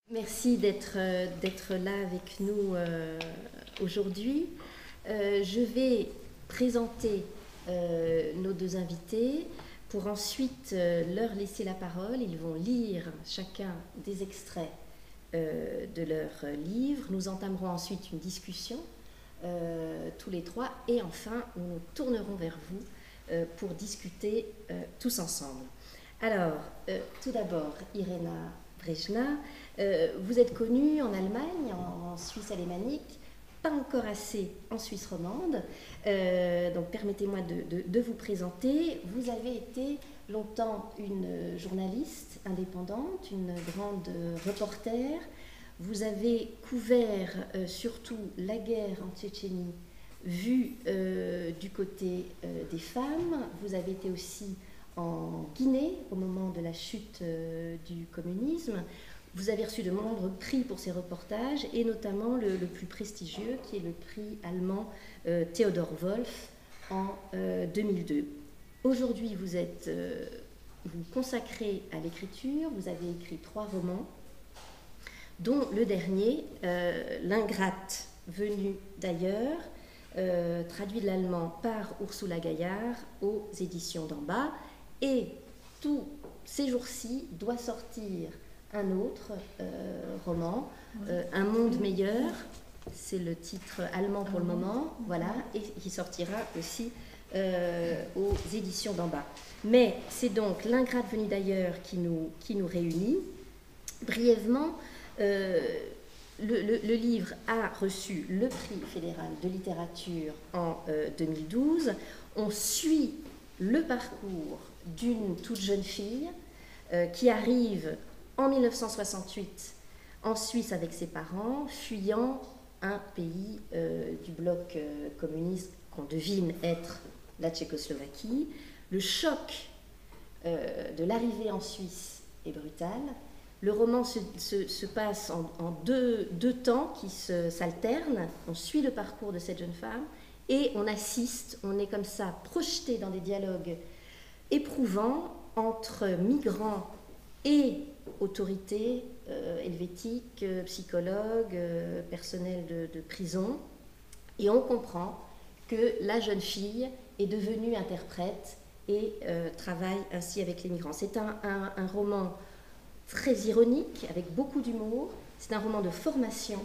Merci d'être là avec nous aujourd'hui. Je vais présenter nos deux invités pour ensuite leur laisser la parole. Ils vont lire chacun des extraits de leur livre. Nous entamerons ensuite une discussion tous les trois et enfin nous nous tournerons vers vous pour discuter tous ensemble. Alors, tout d'abord, Irena Brejna, vous êtes connue en Allemagne, en Suisse alémanique, pas encore assez en Suisse romande, donc permettez-moi de vous présenter. Vous avez été longtemps une journaliste indépendante, une grande reporter. Vous avez couvert surtout la guerre en Tchétchénie vue du côté des femmes. Vous avez été aussi en Guinée au moment de la chute du communisme. Vous avez reçu de nombreux prix pour ces reportages et notamment le plus prestigieux qui est le prix allemand Theodor Wolff en 2002. Aujourd'hui, vous consacrez à l'écriture. Vous avez écrit 3 romans, dont le dernier, L'Ingrate venue d'ailleurs, traduit de l'allemand par Ursula Gaillard aux éditions d'en bas. Et tous ces jours-ci doit sortir un autre roman, Un monde meilleur, c'est le titre allemand pour le moment, voilà, et qui sortira aussi aux éditions d'en bas. Mais c'est donc L'Ingrate venue d'ailleurs qui nous réunit. Brièvement, le livre a reçu le prix fédéral de littérature en 2012. On suit le parcours d'une toute jeune fille qui arrive en 1968 en Suisse avec ses parents, fuyant un pays du bloc communiste qu'on devine être la Tchécoslovaquie. Le choc de l'arrivée en Suisse est brutal. Le roman se passe en deux temps qui s'alternent. On suit le parcours de cette jeune femme et on assiste, on est comme ça projeté dans des dialogues éprouvants entre migrants et autorités helvétiques, psychologues, personnel de prison. Et on comprend que la jeune fille est devenue interprète et travaille ainsi avec les migrants. C'est un roman très ironique, avec beaucoup d'humour. C'est un roman de formation.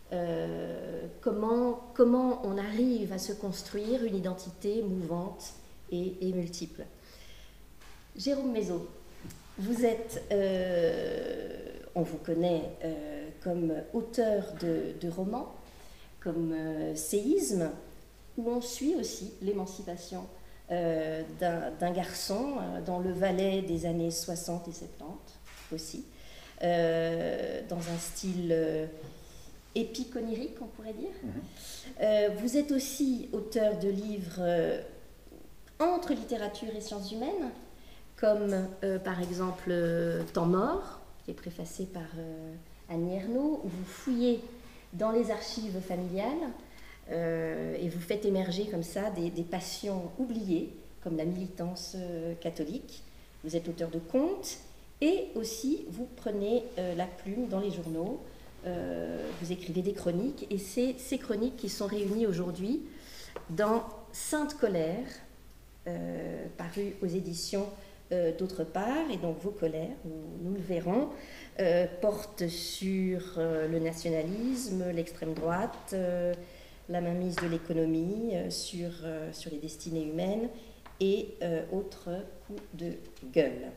Comment on arrive à se construire une identité mouvante et multiple. Jérôme Mézot, vous êtes, on vous connaît comme auteur de romans, comme Séisme, où on suit aussi l'émancipation d'un garçon dans le Valais des années 60 et 70 aussi, dans un style épique onirique, on pourrait dire. Vous êtes aussi auteur de livres entre littérature et sciences humaines, comme par exemple Temps mort, qui est préfacé par Annie Ernaux, où vous fouillez dans les archives familiales et vous faites émerger comme ça des passions oubliées, comme la militance catholique. Vous êtes auteur de contes et aussi vous prenez la plume dans les journaux, vous écrivez des chroniques et c'est ces chroniques qui sont réunies aujourd'hui dans Sainte Colère, paru aux éditions d'autre part, et donc vos colères, nous le verrons, portent sur le nationalisme, l'extrême droite, la mainmise de l'économie, sur les destinées humaines et autres coups de gueule.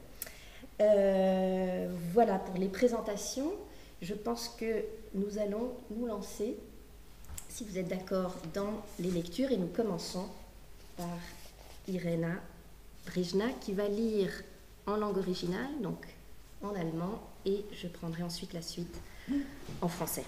Voilà pour les présentations. Je pense que nous allons nous lancer, si vous êtes d'accord, dans les lectures et nous commençons par Irena Brejna qui va lire en langue originale, donc en allemand, et je prendrai ensuite la suite en français.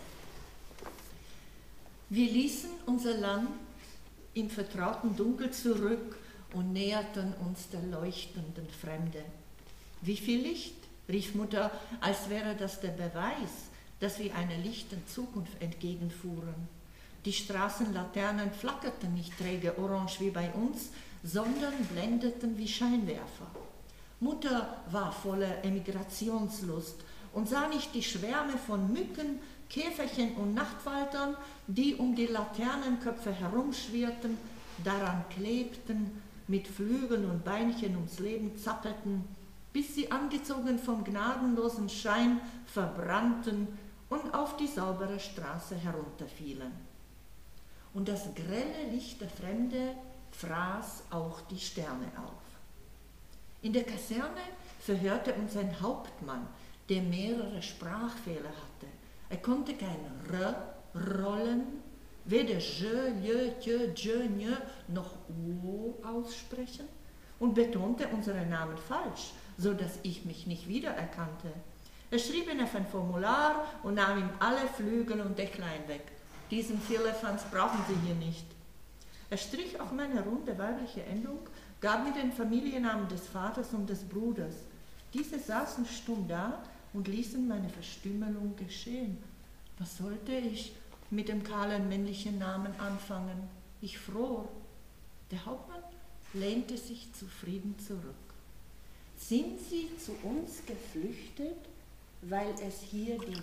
Wir ließen unser Land im vertrauten Dunkel zurück und näherten uns der leuchtenden Fremde. Wie viel Licht, rief Mutter, als wäre das der Beweis, dass wir einer lichten Zukunft entgegenfuhren. Die Straßenlaternen flackerten nicht träge orange wie bei uns, sondern blendeten wie Scheinwerfer. Mutter war voller Emigrationslust und sah nicht die Schwärme von Mücken, Käferchen und Nachtfaltern, die um die Laternenköpfe herumschwirrten, daran klebten, mit Flügeln und Beinchen ums Leben zappelten, bis sie angezogen vom gnadenlosen Schein verbrannten und auf die saubere Straße herunterfielen. Und das grelle Licht der Fremde fraß auch die Sterne auf. In der Kaserne verhörte uns ein Hauptmann, der mehrere Sprachfehler hatte. Er konnte kein R rollen, weder je, je, je, je, je noch o aussprechen und betonte unsere Namen falsch, so dass ich mich nicht wiedererkannte. Er schrieb ihn auf ein Formular und nahm ihm alle Flügel und Decklein weg. Diesen Firlefanz brauchen Sie hier nicht. Er strich auch meine runde weibliche Endung, gab mir den Familiennamen des Vaters und des Bruders. Diese saßen stumm da und ließen meine Verstümmelung geschehen. Was sollte ich mit dem kahlen männlichen Namen anfangen? Ich fror. Der Hauptmann lehnte sich zufrieden zurück. Sind Sie zu uns geflüchtet, weil es hier die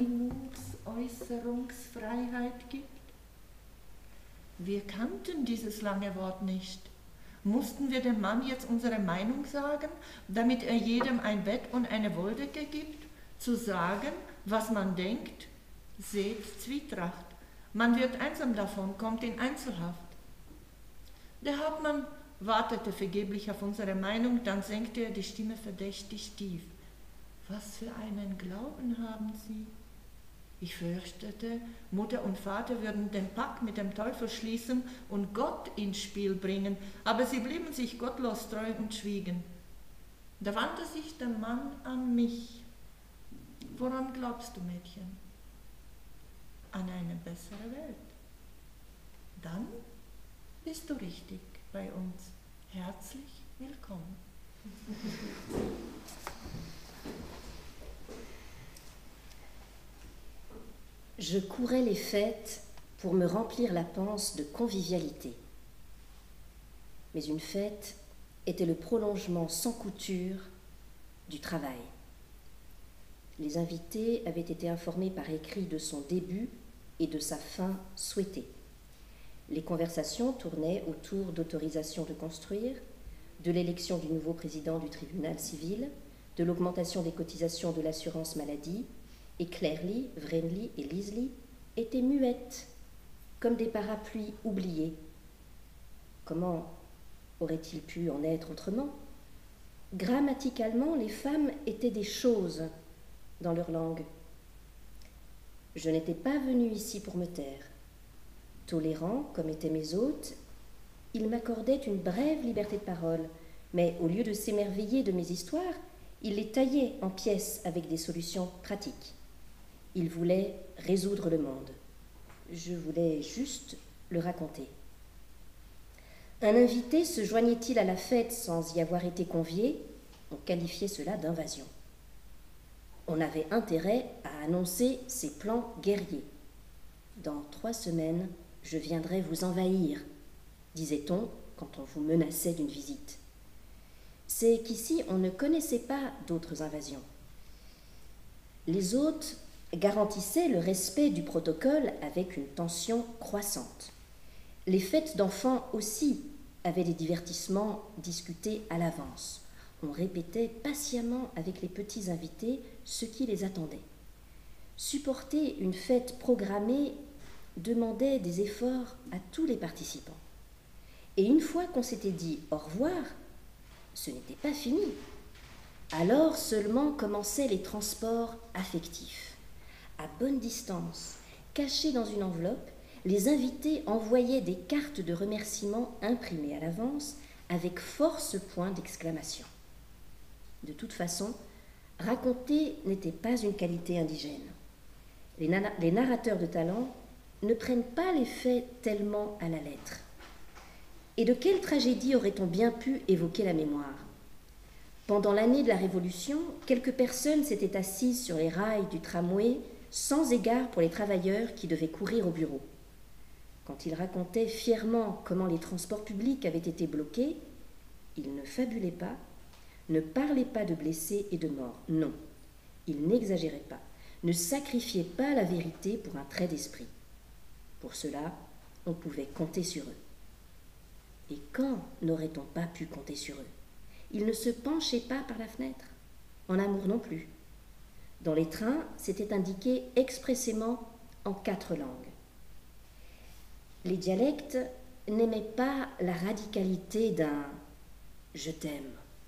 Meinungsäußerungsfreiheit gibt? Wir kannten dieses lange Wort nicht. Mussten wir dem Mann jetzt unsere Meinung sagen, damit er jedem ein Bett und eine Wolldecke gibt? Zu sagen, was man denkt? Seht Zwietracht. Man wird einsam davon, kommt in Einzelhaft. Der Hauptmann wartete vergeblich auf unsere Meinung, dann senkte er die Stimme verdächtig tief. Was für einen Glauben haben Sie? Ich fürchtete, Mutter und Vater würden den Pakt mit dem Teufel schließen und Gott ins Spiel bringen, aber sie blieben sich gottlos treu und schwiegen. Da wandte sich der Mann an mich. Woran glaubst du, Mädchen? An eine bessere Welt. Dann bist du richtig bei uns. Herzlich willkommen. Je courais les fêtes pour me remplir la panse de convivialité. Mais une fête était le prolongement sans couture du travail. Les invités avaient été informés par écrit de son début et de sa fin souhaitée. Les conversations tournaient autour d'autorisation de construire, de l'élection du nouveau président du tribunal civil, de l'augmentation des cotisations de l'assurance maladie, et Claire-Lie, Vrenlie et Lieslie étaient muettes, comme des parapluies oubliés. Comment aurait-il pu en être autrement? Grammaticalement, les femmes étaient des choses dans leur langue. Je n'étais pas venue ici pour me taire. Tolérant, comme étaient mes hôtes, ils m'accordaient une brève liberté de parole, mais au lieu de s'émerveiller de mes histoires, ils les taillaient en pièces avec des solutions pratiques. Ils voulaient résoudre le monde. Je voulais juste le raconter. Un invité se joignait-il à la fête sans y avoir été convié? On qualifiait cela d'invasion. On avait intérêt à annoncer ses plans guerriers. Dans 3 semaines, je viendrai vous envahir, disait-on quand on vous menaçait d'une visite. C'est qu'ici, on ne connaissait pas d'autres invasions. Les hôtes garantissaient le respect du protocole avec une tension croissante. Les fêtes d'enfants aussi avaient des divertissements discutés à l'avance. On répétait patiemment avec les petits invités ce qui les attendait. Supporter une fête programmée demandait des efforts à tous les participants. Et une fois qu'on s'était dit au revoir, ce n'était pas fini. Alors seulement commençaient les transports affectifs. À bonne distance, cachés dans une enveloppe, les invités envoyaient des cartes de remerciement imprimées à l'avance avec force point d'exclamation. De toute façon, raconter n'était pas une qualité indigène. Les narrateurs de talent ne prennent pas les faits tellement à la lettre. Et de quelle tragédie aurait-on bien pu évoquer la mémoire? Pendant l'année de la Révolution, quelques personnes s'étaient assises sur les rails du tramway sans égard pour les travailleurs qui devaient courir au bureau. Quand ils racontaient fièrement comment les transports publics avaient été bloqués, ils ne fabulaient pas, ne parlaient pas de blessés et de morts, non. Ils n'exagéraient pas, ne sacrifiaient pas la vérité pour un trait d'esprit. Pour cela, on pouvait compter sur eux. Et quand n'aurait-on pas pu compter sur eux? Ils ne se penchaient pas par la fenêtre, en amour non plus. Dans les trains, c'était indiqué expressément en 4 langues. Les dialectes n'aimaient pas la radicalité d'un « je t'aime ».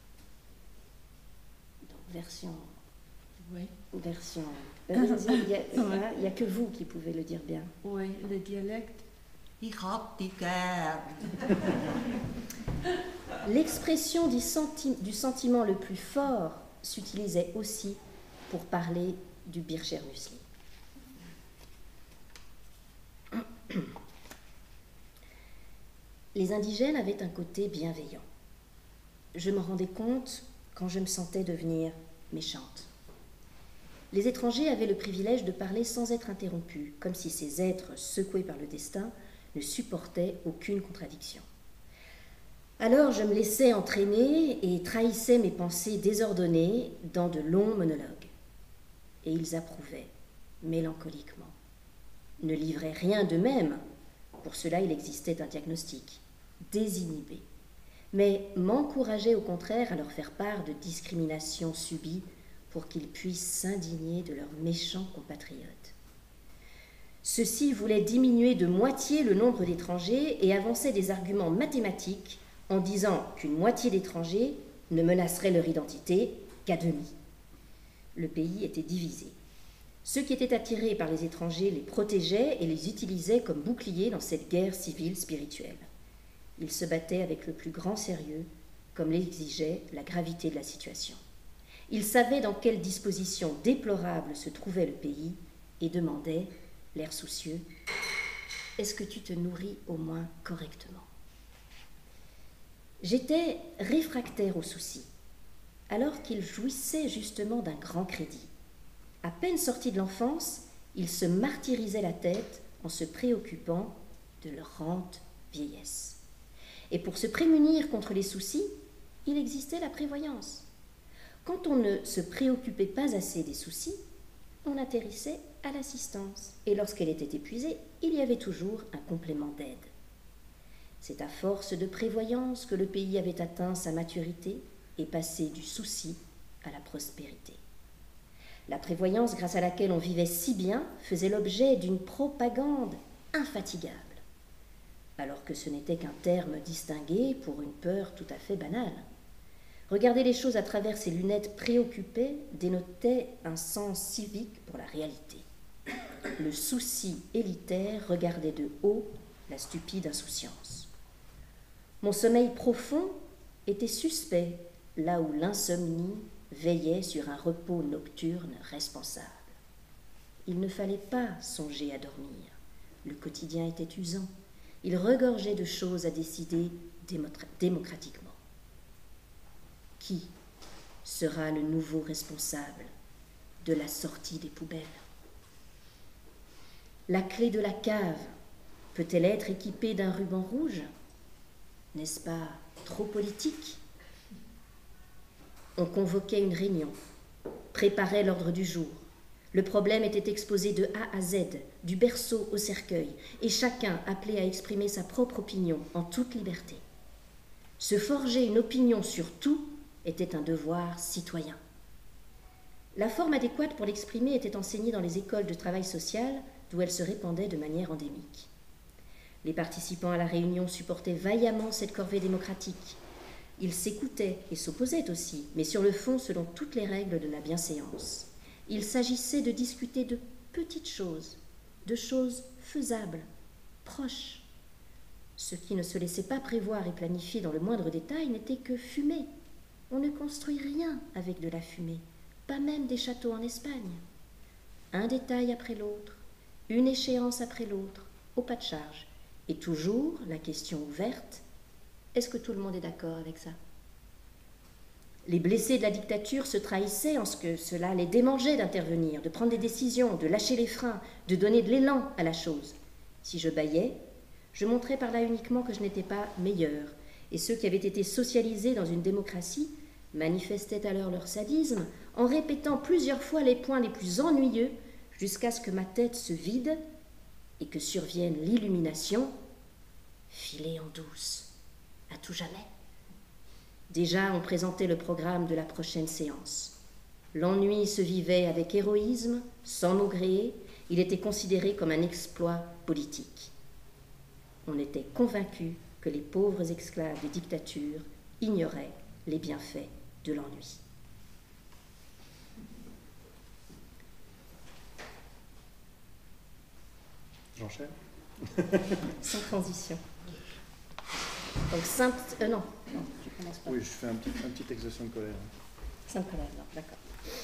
Donc, version... Oui. Version... Il n'y a que vous qui pouvez le dire bien. Oui, le dialecte. Ich hab dich gern. L'expression du sentiment le plus fort s'utilisait aussi pour parler du Bircher Müsli. Les indigènes avaient un côté bienveillant. Je m'en rendais compte quand je me sentais devenir méchante. Les étrangers avaient le privilège de parler sans être interrompus, comme si ces êtres secoués par le destin ne supportaient aucune contradiction. Alors je me laissais entraîner et trahissais mes pensées désordonnées dans de longs monologues. Et ils approuvaient, mélancoliquement. Ne livraient rien d'eux-mêmes, pour cela il existait un diagnostic, désinhibé, mais m'encourageaient au contraire à leur faire part de discriminations subies pour qu'ils puissent s'indigner de leurs méchants compatriotes. Ceux-ci voulaient diminuer de moitié le nombre d'étrangers et avançaient des arguments mathématiques en disant qu'une moitié d'étrangers ne menacerait leur identité qu'à demi. Le pays était divisé. Ceux qui étaient attirés par les étrangers les protégeaient et les utilisaient comme boucliers dans cette guerre civile spirituelle. Ils se battaient avec le plus grand sérieux, comme l'exigeait la gravité de la situation. Ils savaient dans quelle disposition déplorable se trouvait le pays et demandaient, l'air soucieux, « Est-ce que tu te nourris au moins correctement ?» J'étais réfractaire aux soucis, alors qu'ils jouissaient justement d'un grand crédit. À peine sortis de l'enfance, ils se martyrisaient la tête en se préoccupant de leur rente vieillesse. Et pour se prémunir contre les soucis, il existait la prévoyance. Quand on ne se préoccupait pas assez des soucis, on atterrissait à l'assistance. Et lorsqu'elle était épuisée, il y avait toujours un complément d'aide. C'est à force de prévoyance que le pays avait atteint sa maturité et passé du souci à la prospérité. La prévoyance grâce à laquelle on vivait si bien faisait l'objet d'une propagande infatigable, alors que ce n'était qu'un terme distingué pour une peur tout à fait banale. Regarder les choses à travers ces lunettes préoccupées dénotait un sens civique pour la réalité. Le souci élitaire regardait de haut la stupide insouciance. Mon sommeil profond était suspect, là où l'insomnie veillait sur un repos nocturne responsable. Il ne fallait pas songer à dormir. Le quotidien était usant. Il regorgeait de choses à décider démocratiquement. Qui sera le nouveau responsable de la sortie des poubelles? La clé de la cave peut-elle être équipée d'un ruban rouge? N'est-ce pas trop politique? On convoquait une réunion, préparait l'ordre du jour. Le problème était exposé de A à Z, du berceau au cercueil, et chacun appelé à exprimer sa propre opinion en toute liberté. Se forger une opinion sur tout était un devoir citoyen. La forme adéquate pour l'exprimer était enseignée dans les écoles de travail social, d'où elle se répandait de manière endémique. Les participants à la réunion supportaient vaillamment cette corvée démocratique. Ils s'écoutaient et s'opposaient aussi, mais sur le fond selon toutes les règles de la bienséance. Il s'agissait de discuter de petites choses, de choses faisables, proches. Ce qui ne se laissait pas prévoir et planifier dans le moindre détail n'était que fumée. On ne construit rien avec de la fumée, pas même des châteaux en Espagne. Un détail après l'autre, une échéance après l'autre, au pas de charge. Et toujours la question ouverte, est-ce que tout le monde est d'accord avec ça? Les blessés de la dictature se trahissaient en ce que cela les démangeait d'intervenir, de prendre des décisions, de lâcher les freins, de donner de l'élan à la chose. Si je bâillais, je montrais par là uniquement que je n'étais pas meilleure, et ceux qui avaient été socialisés dans une démocratie manifestaient alors leur sadisme en répétant plusieurs fois les points les plus ennuyeux, jusqu'à ce que ma tête se vide et que survienne l'illumination, filer en douce, à tout jamais. Déjà, on présentait le programme de la prochaine séance. L'ennui se vivait avec héroïsme, sans maugréer, il était considéré comme un exploit politique. On était convaincu que les pauvres esclaves des dictatures ignoraient les bienfaits de l'ennui. J'enchaîne. Sans transition. Donc, non, tu commences pas. Oui, je fais un petit texte de Sainte Colère. Sainte Colère, non, d'accord.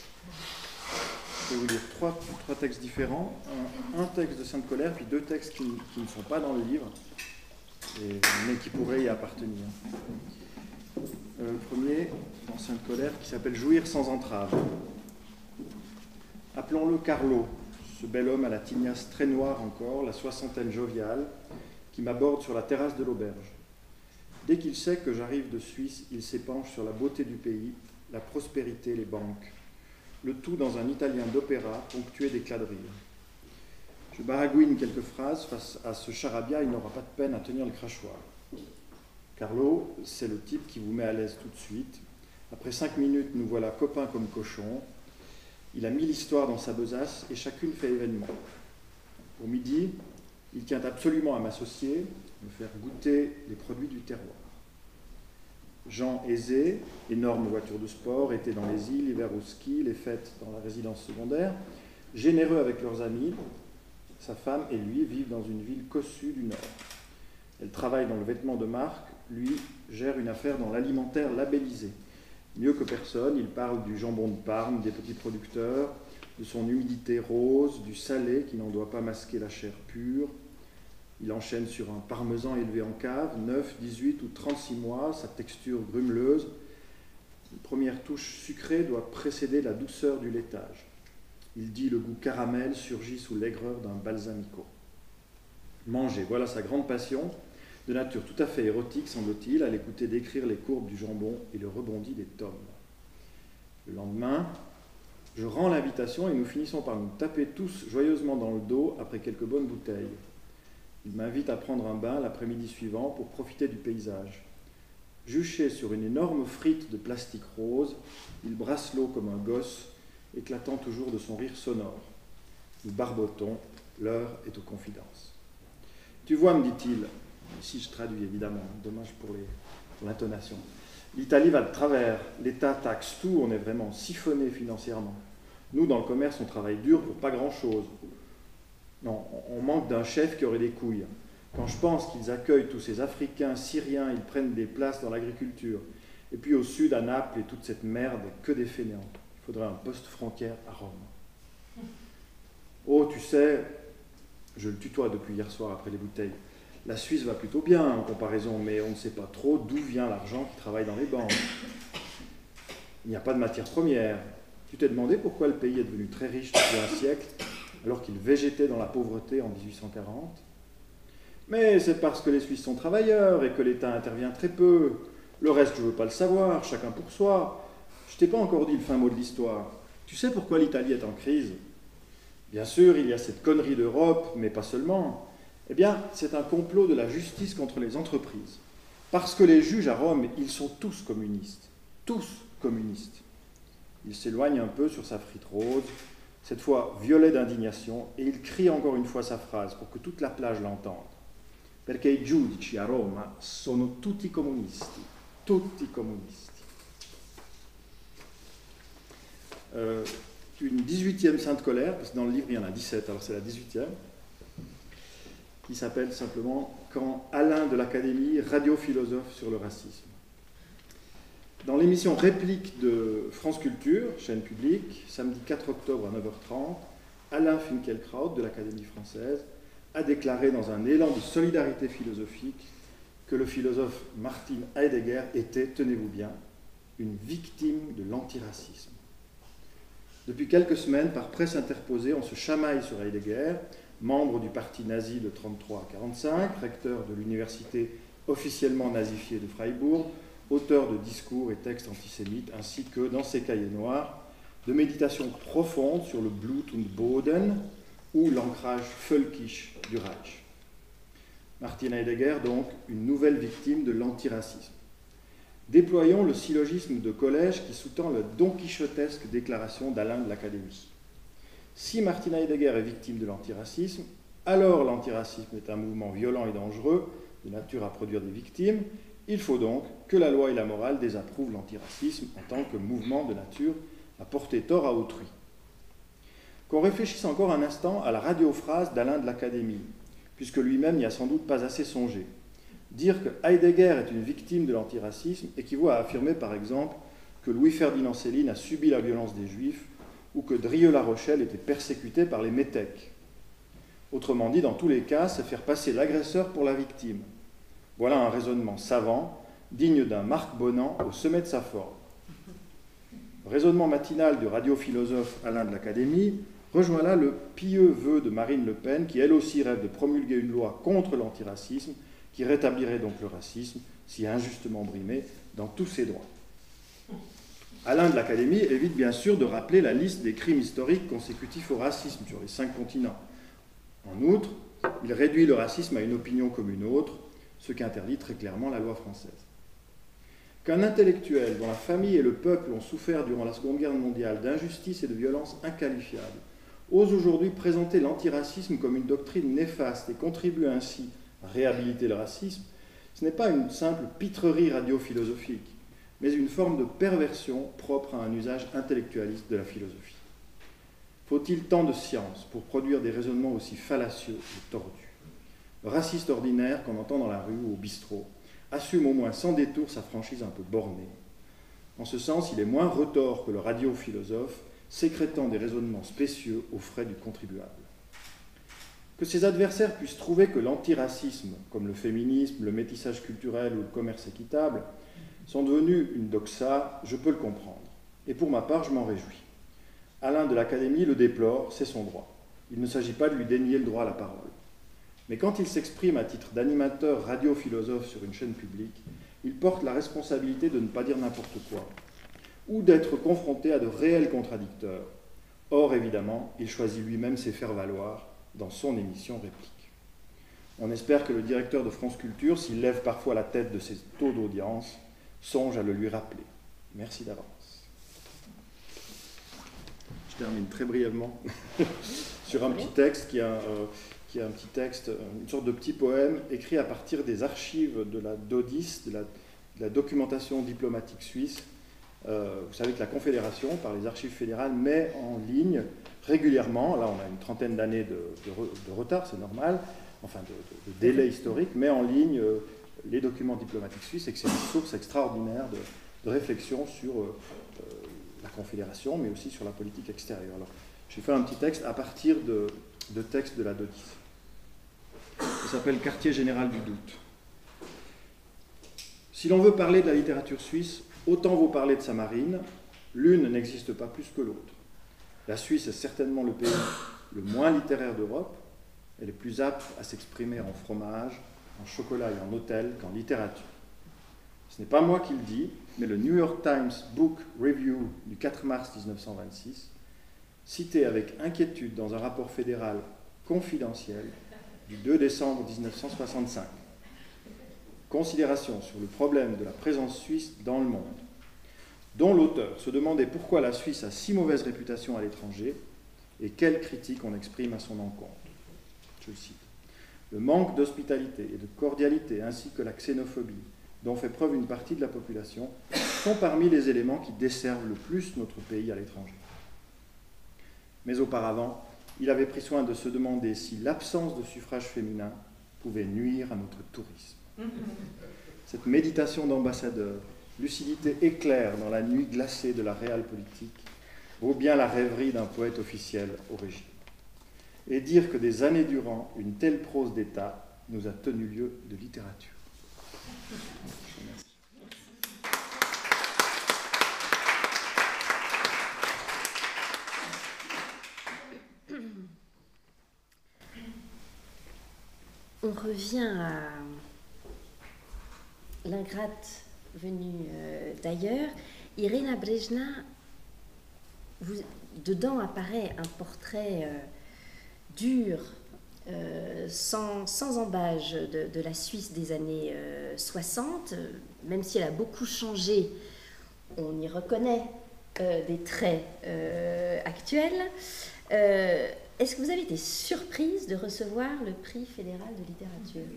Je vais vous lire trois textes différents. Un texte de Sainte Colère, puis deux textes qui ne sont pas dans le livre, mais qui pourraient y appartenir. Le premier, dans Sainte Colère, qui s'appelle « Jouir sans entrave ». Appelons-le Carlo, ce bel homme à la tignasse très noire encore, la soixantaine joviale, qui m'aborde sur la terrasse de l'auberge. Dès qu'il sait que j'arrive de Suisse, il s'épanche sur la beauté du pays, la prospérité, les banques. Le tout dans un italien d'opéra ponctué d'éclats de rire. Je baragouine quelques phrases, face à ce charabia, il n'aura pas de peine à tenir le crachoir. Carlo, c'est le type qui vous met à l'aise tout de suite. Après 5 minutes, nous voilà copains comme cochons. Il a 1000 histoires dans sa besace et chacune fait événement. Au midi, il tient absolument à m'associer, me faire goûter les produits du terroir. Gens aisés, énormes voitures de sport, étaient dans les îles, hiver au ski, les fêtes dans la résidence secondaire, généreux avec leurs amis, sa femme et lui vivent dans une ville cossue du Nord. Elle travaille dans le vêtement de marque, lui gère une affaire dans l'alimentaire labellisé. Mieux que personne, il parle du jambon de Parme, des petits producteurs, de son humidité rose, du salé qui n'en doit pas masquer la chair pure. Il enchaîne sur un parmesan élevé en cave, 9, 18 ou 36 mois, sa texture grumeleuse. Une première touche sucrée doit précéder la douceur du laitage. Il dit le goût caramel surgit sous l'aigreur d'un balsamico. Manger, voilà sa grande passion, de nature tout à fait érotique, semble-t-il, à l'écouter décrire les courbes du jambon et le rebondi des tomes. Le lendemain, je rends l'invitation et nous finissons par nous taper tous joyeusement dans le dos après quelques bonnes bouteilles. Il m'invite à prendre un bain l'après-midi suivant pour profiter du paysage. Juché sur une énorme frite de plastique rose, il brasse l'eau comme un gosse, éclatant toujours de son rire sonore. Nous barbotons, l'heure est aux confidences. Tu vois, me dit-il, ici je traduis évidemment, dommage pour l'intonation. L'Italie va de travers, l'État taxe tout, on est vraiment siphonné financièrement. Nous, dans le commerce, on travaille dur pour pas grand-chose. Non, on manque d'un chef qui aurait des couilles. Quand je pense qu'ils accueillent tous ces Africains, Syriens, ils prennent des places dans l'agriculture. Et puis au sud, à Naples, et toute cette merde, que des fainéants. Il faudrait un poste frontière à Rome. Oh, tu sais, je le tutoie depuis hier soir après les bouteilles. La Suisse va plutôt bien en comparaison, mais on ne sait pas trop d'où vient l'argent qui travaille dans les banques. Il n'y a pas de matière première. Tu t'es demandé pourquoi le pays est devenu très riche depuis un siècle, alors qu'il végétait dans la pauvreté en 1840 ? Mais c'est parce que les Suisses sont travailleurs et que l'État intervient très peu. Le reste, je ne veux pas le savoir, chacun pour soi. Je t'ai pas encore dit le fin mot de l'histoire. Tu sais pourquoi l'Italie est en crise ? Bien sûr, il y a cette connerie d'Europe, mais pas seulement. Eh bien, c'est un complot de la justice contre les entreprises. Parce que les juges à Rome, ils sont tous communistes. Tous communistes. Il s'éloigne un peu sur sa frite rose, cette fois violet d'indignation, et il crie encore une fois sa phrase pour que toute la plage l'entende. Perché i giudici a Roma sono tutti comunisti. Tutti comunisti. Une 18e Sainte Colère, parce que dans le livre il y en a 17, alors c'est la 18e, qui s'appelle simplement « Quand Alain de l'Académie, radiophilosophe sur le racisme ». Dans l'émission Réplique de France Culture, chaîne publique, samedi 4 octobre à 9h30, Alain Finkielkraut de l'Académie française a déclaré dans un élan de solidarité philosophique que le philosophe Martin Heidegger était, tenez-vous bien, une victime de l'antiracisme. Depuis quelques semaines, par presse interposée, on se chamaille sur Heidegger, membre du parti nazi de 1933 à 1945, recteur de l'université officiellement nazifiée de Freiburg, auteur de discours et textes antisémites, ainsi que, dans ses cahiers noirs, de méditation profonde sur le Blut und Boden ou l'ancrage völkisch du Reich. Martin Heidegger, donc, une nouvelle victime de l'antiracisme. Déployons le syllogisme de collège qui sous-tend la donquichotesque déclaration d'Alain de l'Académie. Si Martin Heidegger est victime de l'antiracisme, alors l'antiracisme est un mouvement violent et dangereux, de nature à produire des victimes. Il faut donc que la loi et la morale désapprouvent l'antiracisme en tant que mouvement de nature à porter tort à autrui. Qu'on réfléchisse encore un instant à la radiophrase d'Alain de l'Académie, puisque lui-même n'y a sans doute pas assez songé. Dire que Heidegger est une victime de l'antiracisme équivaut à affirmer par exemple que Louis-Ferdinand Céline a subi la violence des Juifs ou que Drieux-La Rochelle était persécuté par les métèques. Autrement dit, dans tous les cas, c'est faire passer l'agresseur pour la victime. Voilà un raisonnement savant, digne d'un Marc Bonan au sommet de sa forme. Le raisonnement matinal du radiophilosophe Alain de l'Académie rejoint là le pieux vœu de Marine Le Pen, qui elle aussi rêve de promulguer une loi contre l'antiracisme, qui rétablirait donc le racisme, si injustement brimé, dans tous ses droits. Alain de l'Académie évite bien sûr de rappeler la liste des crimes historiques consécutifs au racisme sur les 5 continents. En outre, il réduit le racisme à une opinion comme une autre, ce qu'interdit très clairement la loi française. Qu'un intellectuel dont la famille et le peuple ont souffert durant la Seconde Guerre mondiale d'injustice et de violence inqualifiables ose aujourd'hui présenter l'antiracisme comme une doctrine néfaste et contribue ainsi à réhabiliter le racisme, ce n'est pas une simple pitrerie radiophilosophique, mais une forme de perversion propre à un usage intellectualiste de la philosophie. Faut-il tant de science pour produire des raisonnements aussi fallacieux et tordus? Le raciste ordinaire qu'on entend dans la rue ou au bistrot assume au moins sans détour sa franchise un peu bornée. En ce sens, il est moins retors que le radiophilosophe, sécrétant des raisonnements spécieux aux frais du contribuable. Que ses adversaires puissent trouver que l'antiracisme, comme le féminisme, le métissage culturel ou le commerce équitable, sont devenus une doxa, je peux le comprendre. Et pour ma part, je m'en réjouis. Alain de l'Académie le déplore, c'est son droit. Il ne s'agit pas de lui dénier le droit à la parole. Mais quand il s'exprime à titre d'animateur radiophilosophe sur une chaîne publique, il porte la responsabilité de ne pas dire n'importe quoi, ou d'être confronté à de réels contradicteurs. Or, évidemment, il choisit lui-même ses faire-valoir dans son émission Réplique. On espère que le directeur de France Culture, s'il lève parfois la tête de ses taux d'audience, songe à le lui rappeler. Merci d'avance. Je termine très brièvement sur un petit texte qui est un petit texte, une sorte de petit poème écrit à partir des archives de la DODIS, de la documentation diplomatique suisse. Vous savez que la Confédération, par les archives fédérales, met en ligne régulièrement, là on a une trentaine d'années de retard, c'est normal, enfin de délai historique, met en ligne les documents diplomatiques suisses et que c'est une source extraordinaire de réflexion sur la Confédération, mais aussi sur la politique extérieure. Alors, j'ai fait un petit texte à partir de textes de la DODIS. Ça s'appelle Quartier général du doute. Si l'on veut parler de la littérature suisse, autant vaut parler de sa marine, l'une n'existe pas plus que l'autre. La Suisse est certainement le pays le moins littéraire d'Europe, elle est plus apte à s'exprimer en fromage, en chocolat et en hôtel qu'en littérature. Ce n'est pas moi qui le dis, mais le New York Times Book Review du 4 mars 1926, cité avec inquiétude dans un rapport fédéral confidentiel du 2 décembre 1965. Considération sur le problème de la présence suisse dans le monde, dont l'auteur se demandait pourquoi la Suisse a si mauvaise réputation à l'étranger et quelle critique on exprime à son encontre. Je le cite. Le manque d'hospitalité et de cordialité ainsi que la xénophobie dont fait preuve une partie de la population sont parmi les éléments qui desservent le plus notre pays à l'étranger. Mais auparavant, il avait pris soin de se demander si l'absence de suffrage féminin pouvait nuire à notre tourisme. Cette méditation d'ambassadeur, lucidité éclair dans la nuit glacée de la réelle politique, vaut bien la rêverie d'un poète officiel au régime. Et dire que des années durant, une telle prose d'État nous a tenu lieu de littérature. Merci. On revient à l'ingrate venue d'ailleurs. Irina Brejna dedans apparaît un portrait dur, sans embâge de la Suisse des années 60, même si elle a beaucoup changé, on y reconnaît des traits actuels. Est-ce que vous avez été surprise de recevoir le prix fédéral de littérature?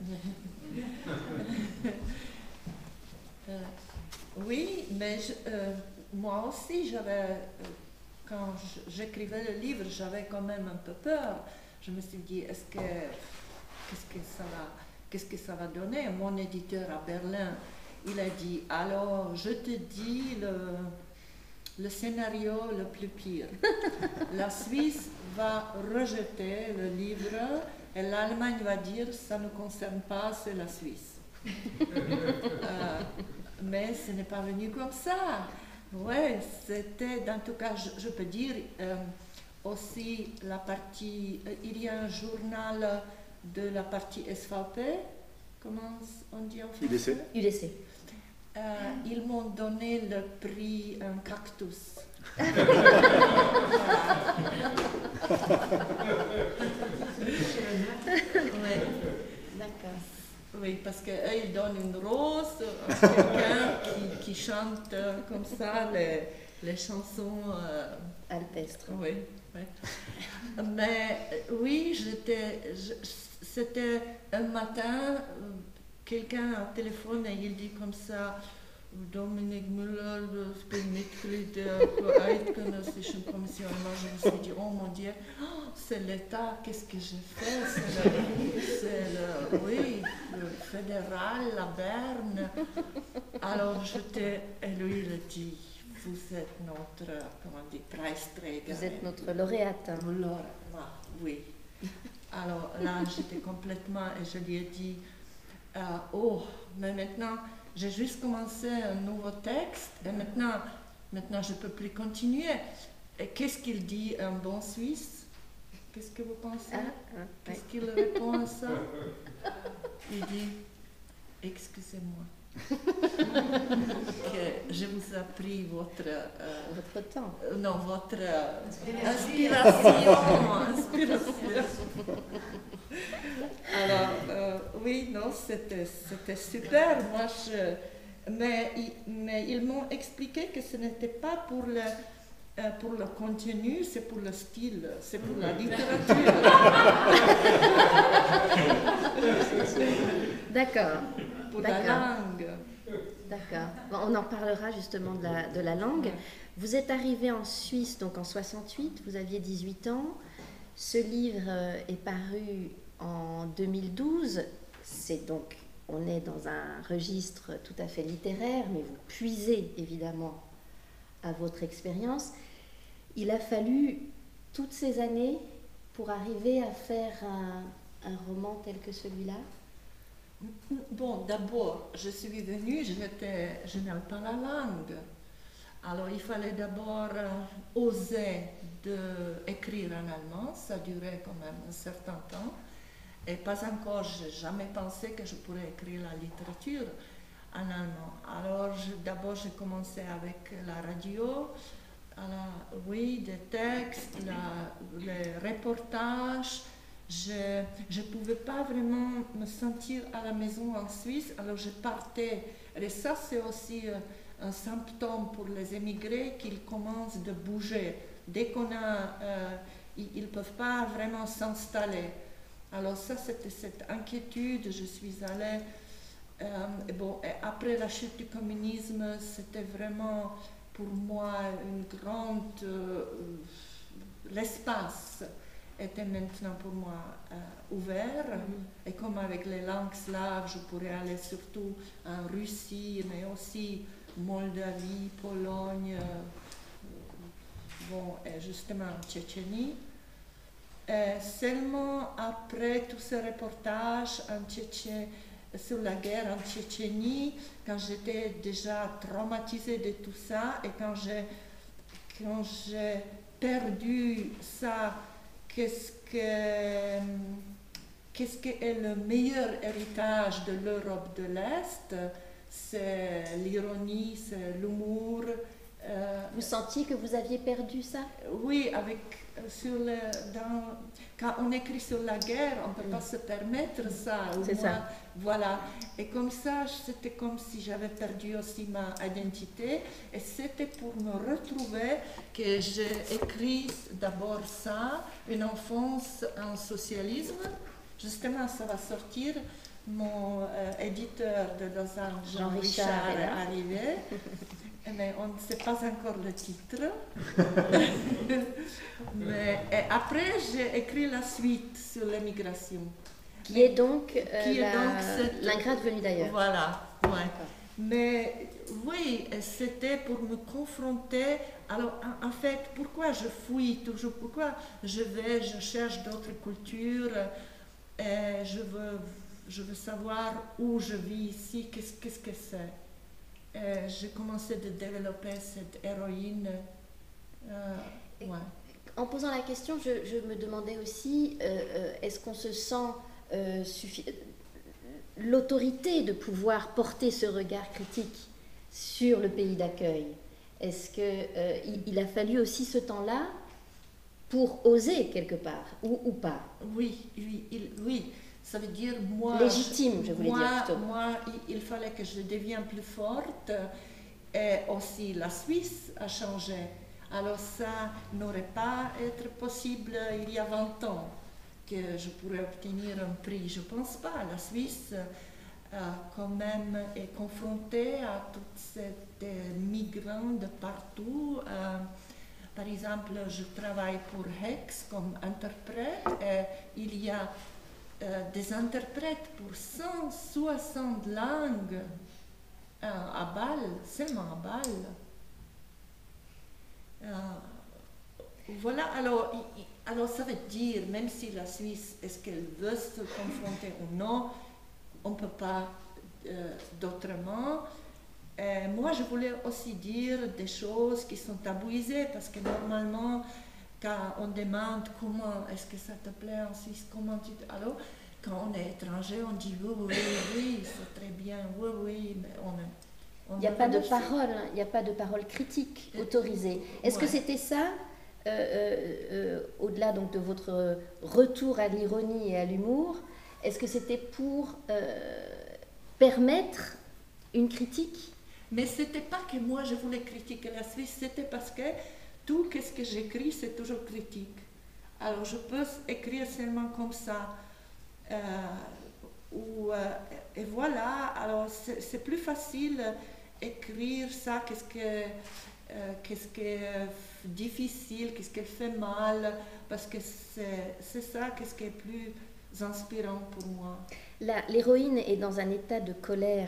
Oui, mais moi aussi, quand j'écrivais le livre, j'avais quand même un peu peur. Je me suis dit, qu'est-ce que ça va donner? Mon éditeur à Berlin, il a dit, alors je te dis le scénario le plus pire. La Suisse va rejeter le livre et l'Allemagne va dire, ça ne concerne pas, c'est la Suisse. Mais ce n'est pas venu comme ça. Ouais, c'était, en tout cas, je peux dire, aussi la partie, il y a un journal de la partie SVP, comment on dit en français? UDC. Ils m'ont donné le prix un cactus. Ouais. D'accord. Oui, parce qu'eux, ils donnent une rose à quelqu'un qui chante comme ça les chansons alpestres. Oui, oui. Mais oui, c'était un matin, quelqu'un a téléphoné et il dit comme ça, Dominik Müller, ich bin Mitglied der Eidgenössischen Kommission. Moi, je me suis dit, oh mon Dieu, c'est l'État, qu'est-ce que j'ai fait? Oui, le fédéral, la Berne. Alors, et lui, il a dit, vous êtes notre, comment on dit, Preisträger. Vous êtes notre lauréate. Oui. Alors là, j'étais complètement, et je lui ai dit, oh, mais maintenant, j'ai juste commencé un nouveau texte, et maintenant je ne peux plus continuer. Et qu'est-ce qu'il dit, un bon Suisse? Qu'est-ce que vous pensez? Qu'est-ce qu'il répond à ça? Il dit, excusez-moi. Que je vous ai pris votre temps. Non, votre inspiration. Alors, oui, non, c'était super. Moi, mais ils m'ont expliqué que ce n'était pas pour le contenu, c'est pour le style, c'est pour la littérature. D'accord. Pour la langue. D'accord. Bon, on en parlera justement de la langue. Vous êtes arrivé en Suisse donc en 68, vous aviez 18 ans. Ce livre est paru en 2012. C'est donc, on est dans un registre tout à fait littéraire, mais vous puisez évidemment à votre expérience. Il a fallu toutes ces années pour arriver à faire un roman tel que celui-là? Bon, d'abord, je suis venue, je n'aime pas la langue. Alors, il fallait d'abord oser d'écrire en allemand. Ça durait quand même un certain temps. Et pas encore, je n'ai jamais pensé que je pourrais écrire la littérature en allemand. Alors, d'abord, j'ai commencé avec la radio. Oui, des textes, les reportages. Je ne pouvais pas vraiment me sentir à la maison en Suisse, alors je partais. Et ça, c'est aussi un symptôme pour les émigrés qu'ils commencent de bouger. Dès ils ne peuvent pas vraiment s'installer. Alors ça, c'était cette inquiétude. Je suis allée... et après la chute du communisme, c'était vraiment pour moi une grande... l'espace était maintenant pour moi ouvert. Et comme avec les langues slaves, je pourrais aller surtout en Russie, mais aussi Moldavie, Pologne, et justement en Tchétchénie. Et seulement après tous ces reportages sur la guerre en Tchétchénie, quand j'étais déjà traumatisée de tout ça, et quand j'ai perdu ça, qu'est-ce que est le meilleur héritage de l'Europe de l'Est? C'est l'ironie, c'est l'humour, Vous sentiez que vous aviez perdu ça? Oui, quand on écrit sur la guerre, on ne peut pas se permettre ça. C'est ça. Voilà. Et comme ça, c'était comme si j'avais perdu aussi ma identité. Et c'était pour me retrouver que j'ai écrit d'abord ça, une enfance en socialisme. Justement, ça va sortir. Mon éditeur de Lausanne, Jean-Richard, est arrivé. Mais on ne sait pas encore le titre. Et après, j'ai écrit la suite sur l'émigration. Qui est donc l'ingrate venue d'ailleurs. Voilà, ouais. Mais oui, c'était pour me confronter. Alors, en fait, pourquoi je fuis toujours? Pourquoi je cherche d'autres cultures? Et je veux savoir où je vis ici, qu'est-ce que c'est. J'ai commencé de développer cette héroïne. Ouais. En posant la question, je me demandais aussi, est-ce qu'on se sent l'autorité de pouvoir porter ce regard critique sur le pays d'accueil? Est-ce qu'il a fallu aussi ce temps-là pour oser quelque part, ou pas? Oui. Ça veut dire moi... Légitime, je voulais dire plutôt. Moi, il fallait que je devienne plus forte. Et aussi, la Suisse a changé. Alors ça n'aurait pas été possible il y a 20 ans que je pourrais obtenir un prix. Je ne pense pas. La Suisse, quand même, est confrontée à tous ces migrants de partout. Par exemple, je travaille pour Hex comme interprète et il y a des interprètes pour 160 langues à Bâle, seulement à Bâle. Voilà, alors ça veut dire, même si la Suisse, est-ce qu'elle veut se confronter ou non, on ne peut pas d'autrement. Moi, je voulais aussi dire des choses qui sont tabouisées, parce que normalement, quand on demande comment est-ce que ça te plaît en Suisse, comment tu... Alors, quand on est étranger, on dit oui, c'est très bien, oui, mais il n'y a pas de parole, il n'y a pas de parole critique autorisée. Est-ce que c'était ça, au-delà donc de votre retour à l'ironie et à l'humour, est-ce que c'était pour permettre une critique? Mais ce n'était pas que moi je voulais critiquer la Suisse, c'était parce que tout ce que j'écris, c'est toujours critique. Alors je peux écrire seulement comme ça. Et voilà, alors c'est plus facile écrire ça, qu'est-ce qui est difficile, qu'est-ce qui fait mal, parce que c'est ça qu'est-ce qui est plus inspirant pour moi. L'héroïne est dans un état de colère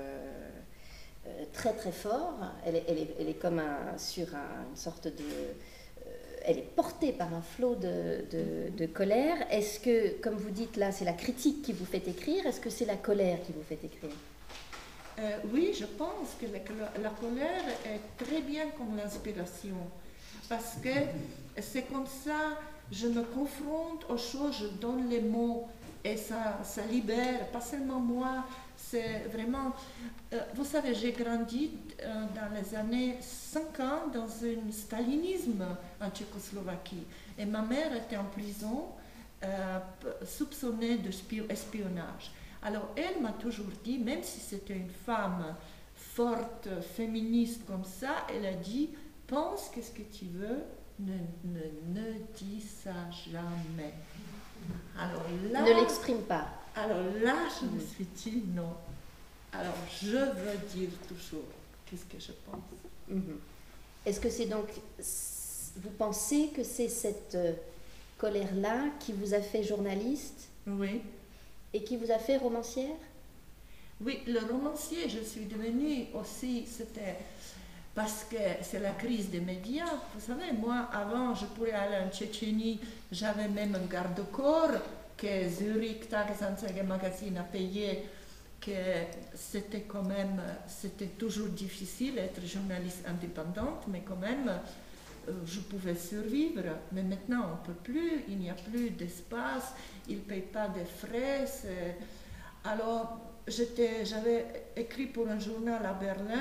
très très fort. Elle est comme sur une sorte de... elle est portée par un flot de colère. Est-ce que, comme vous dites là, c'est la critique qui vous fait écrire? Est-ce que c'est la colère qui vous fait écrire? Oui, je pense que la colère est très bien comme l'inspiration. Parce que c'est comme ça, je me confronte aux choses, je donne les mots et ça libère, pas seulement moi. C'est vraiment... vous savez, j'ai grandi dans les années 50 dans un stalinisme en Tchécoslovaquie. Et ma mère était en prison, soupçonnée d'espionnage. Alors, elle m'a toujours dit, même si c'était une femme forte, féministe comme ça, elle a dit, pense qu'est-ce que tu veux, ne dis ça jamais. Alors là... Ne l'exprime pas. Alors là, je me suis dit non. Alors, je veux dire toujours qu'est-ce que je pense. Est-ce que c'est donc... Vous pensez que c'est cette colère-là qui vous a fait journaliste? Oui. Et qui vous a fait romancière? Oui, le romancier, je suis devenue aussi, c'était parce que c'est la crise des médias. Vous savez, moi, avant, je pourrais aller en Tchétchénie, j'avais même un garde-corps que Zurich Tagesanzeiger Magazine a payé, que c'était quand même, c'était toujours difficile d'être journaliste indépendante, mais quand même, je pouvais survivre. Mais maintenant, on ne peut plus, il n'y a plus d'espace, ils ne payent pas de frais. Alors, j'avais écrit pour un journal à Berlin,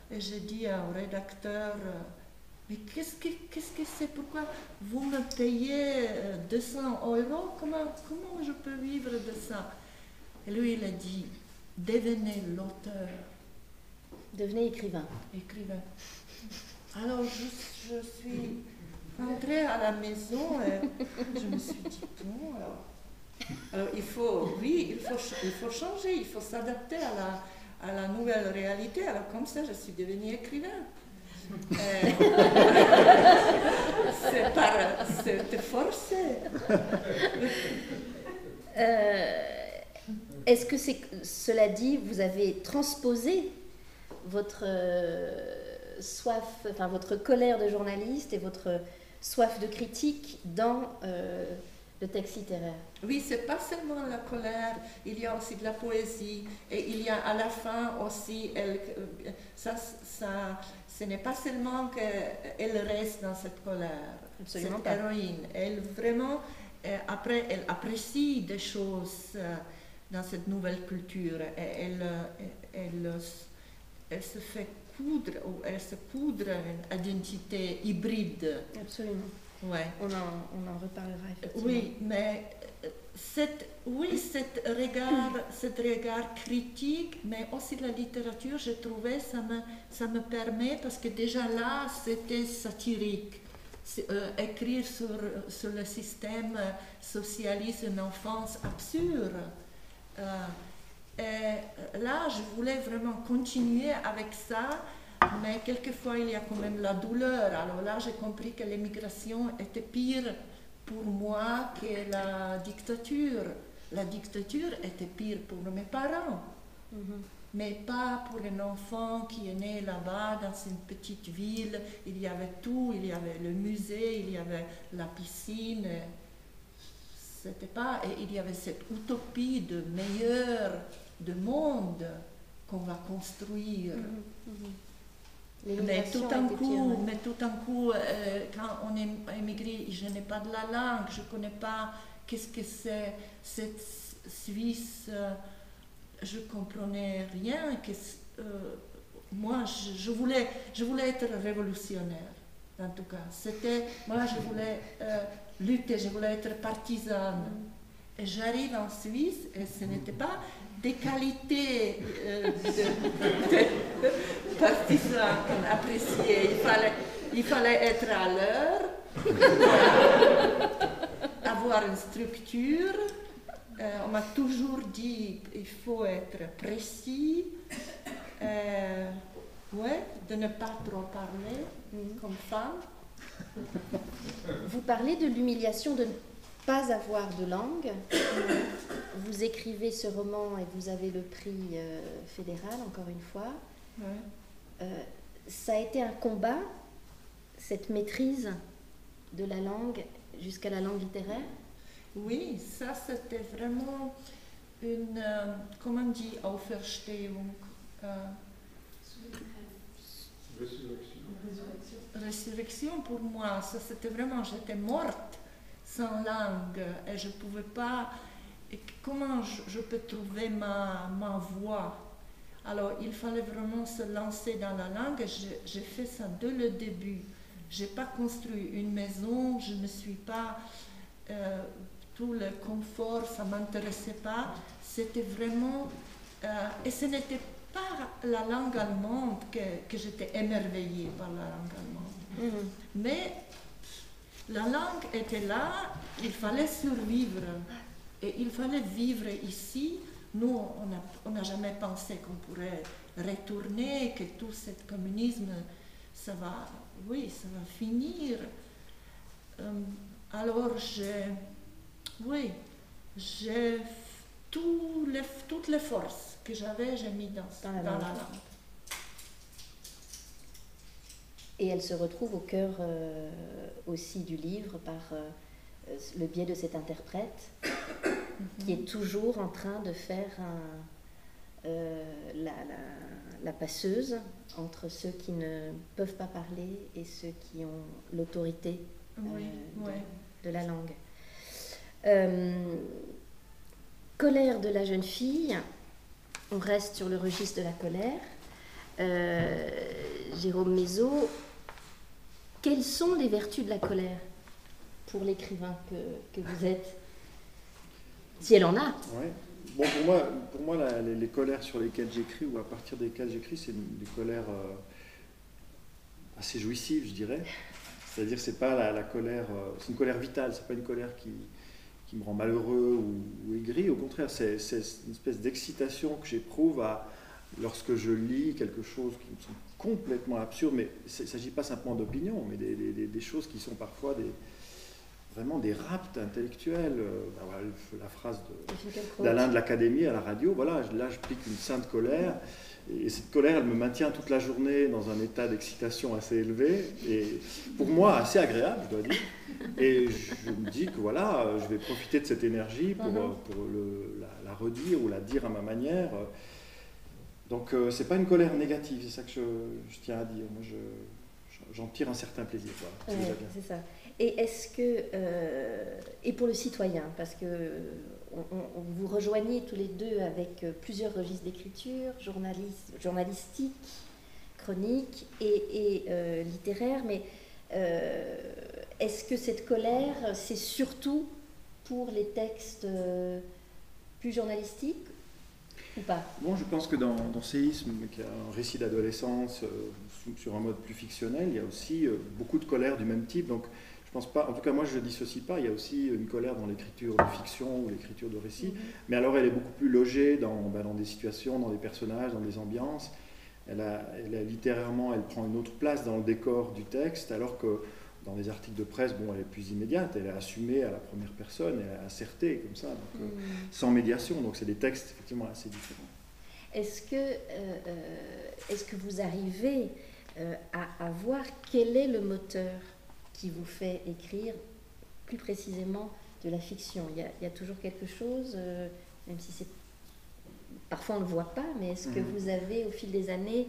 et j'ai dit au rédacteur, mais qu'est-ce que c'est, pourquoi vous me payez 200 €, comment je peux vivre de ça? Et lui, il a dit, devenez l'auteur. Devenez écrivain. Alors, je suis rentrée à la maison et je me suis dit, bon, alors il faut changer, il faut s'adapter à la nouvelle réalité. Alors, comme ça, je suis devenue écrivain. C'était forcé. Est-ce que cela dit, vous avez transposé votre soif, enfin votre colère de journaliste et votre soif de critique dans le texte littéraire? Oui, c'est pas seulement la colère, il y a aussi de la poésie, et il y a à la fin aussi, ce n'est pas seulement qu'elle reste dans cette colère, absolument cette pas. Héroïne, elle vraiment, après, elle apprécie des choses dans cette nouvelle culture, et elle se fait coudre, ou elle se coudre une identité hybride. Absolument. Ouais. On en reparlera effectivement. Oui, mais cet regard critique, mais aussi la littérature, j'ai trouvé, ça me permet, parce que déjà là, c'était satirique. Écrire sur le système socialiste, une enfance absurde. Et là, je voulais vraiment continuer avec ça, mais quelquefois il y a quand même la douleur. Alors là, j'ai compris que l'émigration était pire pour moi que la dictature. La dictature était pire pour mes parents, mais pas pour un enfant qui est né là-bas dans une petite ville. Il y avait tout, il y avait le musée, il y avait la piscine. C'était pas, et il y avait cette utopie de meilleur de monde qu'on va construire. Mais tout en coup, quand on est émigré, je n'ai pas de la langue, je ne connais pas qu'est-ce que c'est cette Suisse, je ne comprenais rien. Moi, je voulais être révolutionnaire, en tout cas. Moi, je voulais lutter, je voulais être partisane. Et j'arrive en Suisse et ce n'était pas des qualités de partisans qu'on appréciait. Il fallait être à l'heure, avoir une structure. On m'a toujours dit il faut être précis, de ne pas trop parler comme femme. Vous parlez de l'humiliation de ne pas avoir de langue. Vous écrivez ce roman et vous avez le prix fédéral, encore une fois. Ça a été un combat, cette maîtrise de la langue jusqu'à la langue littéraire? Oui, ça c'était vraiment une, comment on dit, Auferstehung, résurrection pour moi. Ça c'était vraiment, j'étais morte sans langue et je ne pouvais pas, et comment je peux trouver ma voix? Alors il fallait vraiment se lancer dans la langue et j'ai fait ça dès le début. Je n'ai pas construit une maison, je ne suis pas, tout le confort, ça ne m'intéressait pas. C'était vraiment, et ce n'était pas la langue allemande que j'étais émerveillée par la langue allemande. Mais la langue était là, il fallait survivre et il fallait vivre ici. Nous, on n'a jamais pensé qu'on pourrait retourner, que tout ce communisme, ça va finir. Alors, toutes les forces que j'avais, j'ai mis dans la langue. Et elle se retrouve au cœur aussi du livre par le biais de cet interprète qui est toujours en train de faire la passeuse entre ceux qui ne peuvent pas parler et ceux qui ont l'autorité de la langue. Colère de la jeune fille, on reste sur le registre de la colère. Jérôme Mézot, quelles sont les vertus de la colère pour l'écrivain que vous êtes, si elle en a? Ouais. Bon, pour moi les colères sur lesquelles j'écris, ou à partir desquelles j'écris, c'est des colères assez jouissives, je dirais. C'est-à-dire, c'est pas la colère, c'est une colère vitale, c'est pas une colère qui me rend malheureux ou aigri. Au contraire, c'est une espèce d'excitation que j'éprouve lorsque je lis quelque chose qui me semble complètement absurde, mais il ne s'agit pas simplement d'opinion, mais des choses qui sont parfois vraiment des rapts intellectuels. Voilà, la phrase d'Alain de l'Académie à la radio, voilà, là je pique une sainte colère, et cette colère, elle me maintient toute la journée dans un état d'excitation assez élevé, et pour moi assez agréable, je dois dire. Et je me dis que voilà, je vais profiter de cette énergie pour la redire ou la dire à ma manière. Donc c'est pas une colère négative, c'est ça que je tiens à dire. Moi, j'en tire un certain plaisir. Voilà, c'est ça. Et est-ce que, et pour le citoyen, parce que vous rejoignez tous les deux avec plusieurs registres d'écriture, journalistique, chronique et littéraire, mais est-ce que cette colère, c'est surtout pour les textes plus journalistiques ou pas? Bon, je pense que dans Séisme, qui est un récit d'adolescence sur un mode plus fictionnel, il y a aussi beaucoup de colère du même type. Donc, je pense pas, en tout cas moi je ne dissocie pas, il y a aussi une colère dans l'écriture de fiction ou l'écriture de récit, mais alors elle est beaucoup plus logée dans des situations, dans des personnages, dans des ambiances. Littérairement, elle prend une autre place dans le décor du texte, alors que dans les articles de presse, bon, elle est plus immédiate, elle est assumée à la première personne, elle est assertée comme ça, donc, sans médiation, donc c'est des textes effectivement assez différents. Est-ce que vous arrivez à voir quel est le moteur qui vous fait écrire plus précisément de la fiction? Il y a toujours quelque chose, même si c'est parfois on ne le voit pas, mais est-ce que vous avez au fil des années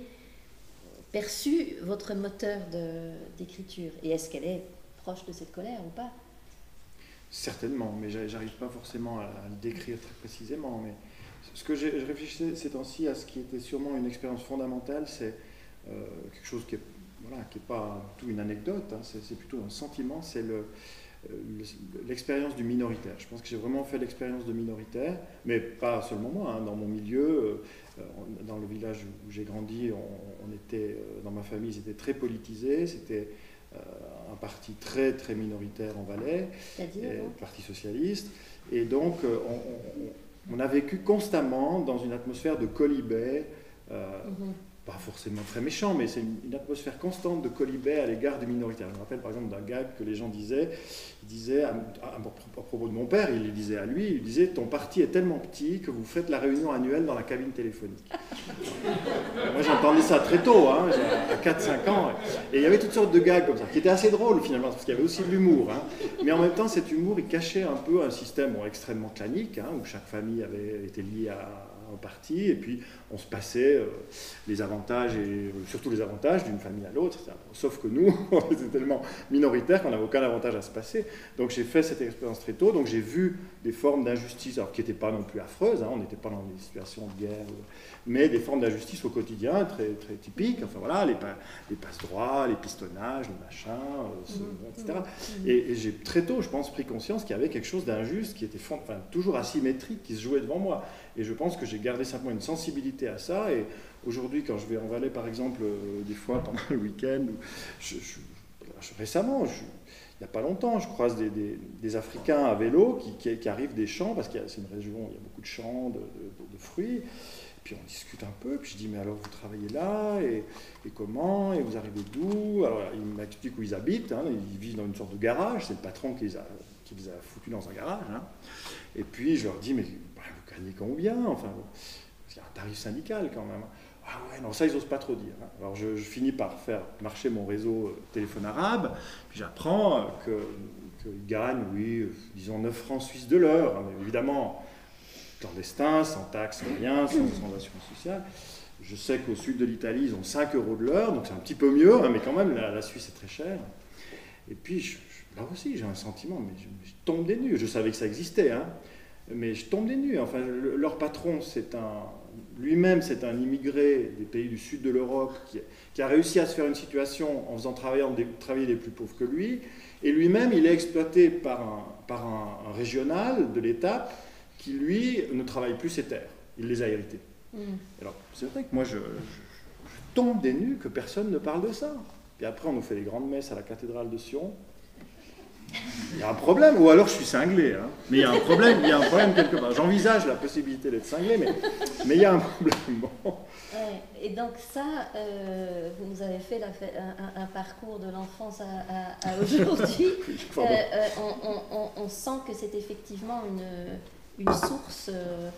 perçu votre moteur d'écriture, et est-ce qu'elle est proche de cette colère ou pas? Certainement, mais j'arrive pas forcément à le décrire très précisément. Mais ce que je réfléchissais ces temps-ci à ce qui était sûrement une expérience fondamentale, c'est quelque chose qui est pas tout une anecdote, hein, c'est plutôt un sentiment, c'est l'expérience du minoritaire. Je pense que j'ai vraiment fait l'expérience de minoritaire, mais pas seulement moi, hein, dans mon milieu, dans le village où j'ai grandi, on était, dans ma famille, ils étaient très politisés, c'était un parti très très minoritaire en Valais, le Parti socialiste, et donc on a vécu constamment dans une atmosphère de quolibet, pas forcément très méchant, mais c'est une atmosphère constante de quolibet à l'égard du minoritaire. Je me rappelle par exemple d'un gag que les gens disaient, à propos de mon père, il disait à lui, il disait « Ton parti est tellement petit que vous faites la réunion annuelle dans la cabine téléphonique. » Moi j'entendais ça très tôt, hein, à 4-5 ans, et il y avait toutes sortes de gags comme ça, qui étaient assez drôles finalement, parce qu'il y avait aussi de l'humour, hein. Mais en même temps cet humour, il cachait un peu un système extrêmement clanique, hein, où chaque famille avait été liée à un parti, et puis on se passait les avantages, et surtout les avantages d'une famille à l'autre, sauf que nous, on était tellement minoritaires qu'on n'avait aucun avantage à se passer. Donc j'ai fait cette expérience très tôt, donc j'ai vu des formes d'injustice, alors qui n'étaient pas non plus affreuses, hein, on n'était pas dans des situations de guerre, mais des formes d'injustice au quotidien très, très typiques, enfin voilà, les passe-droits, les pistonnages, les machins, etc. Et j'ai très tôt, je pense, pris conscience qu'il y avait quelque chose d'injuste qui était toujours asymétrique, qui se jouait devant moi. Et je pense que j'ai gardé simplement une sensibilité à ça. Et aujourd'hui, quand je vais en Valais, par exemple, des fois pendant le week-end, récemment, il n'y a pas longtemps, je croise des Africains à vélo qui arrivent des champs, parce que c'est une région où il y a beaucoup de champs, de fruits. Puis on discute un peu, puis je dis, mais alors vous travaillez là, et comment, et vous arrivez d'où? Alors ils m'expliquent où ils habitent, hein, ils vivent dans une sorte de garage, c'est le patron qui les a foutus dans un garage. Hein. Et puis je leur dis, mais vous gagnez combien? Enfin, parce qu'il y a un tarif syndical quand même. Ah ouais, non, ça ils n'osent pas trop dire. Hein. Alors je finis par faire marcher mon réseau téléphone arabe, puis j'apprends qu'ils gagnent, oui, disons 9 francs suisses de l'heure, hein, mais évidemment clandestin, sans taxes, sans rien, sans assurance sociale. Je sais qu'au sud de l'Italie, ils ont 5 € de l'heure, donc c'est un petit peu mieux, hein, mais quand même, la Suisse est très chère. Et puis, là aussi, j'ai un sentiment, mais je tombe des nues. Je savais que ça existait, hein, mais je tombe des nues. Enfin, leur patron, lui-même, c'est un immigré des pays du sud de l'Europe qui a réussi à se faire une situation en faisant travailler les plus pauvres que lui. Et lui-même, il est exploité par un régional de l'État qui, lui, ne travaille plus ses terres. Il les a héritées. Alors, c'est vrai que moi, je tombe des nues que personne ne parle de ça. Et après, on nous fait les grandes messes à la cathédrale de Sion. Il y a un problème, ou alors je suis cinglé, hein. Mais il y a un problème quelque part. J'envisage la possibilité d'être cinglé, mais il y a un problème. Bon. Ouais, et donc ça, vous nous avez fait un parcours de l'enfance à aujourd'hui. On sent que c'est effectivement une source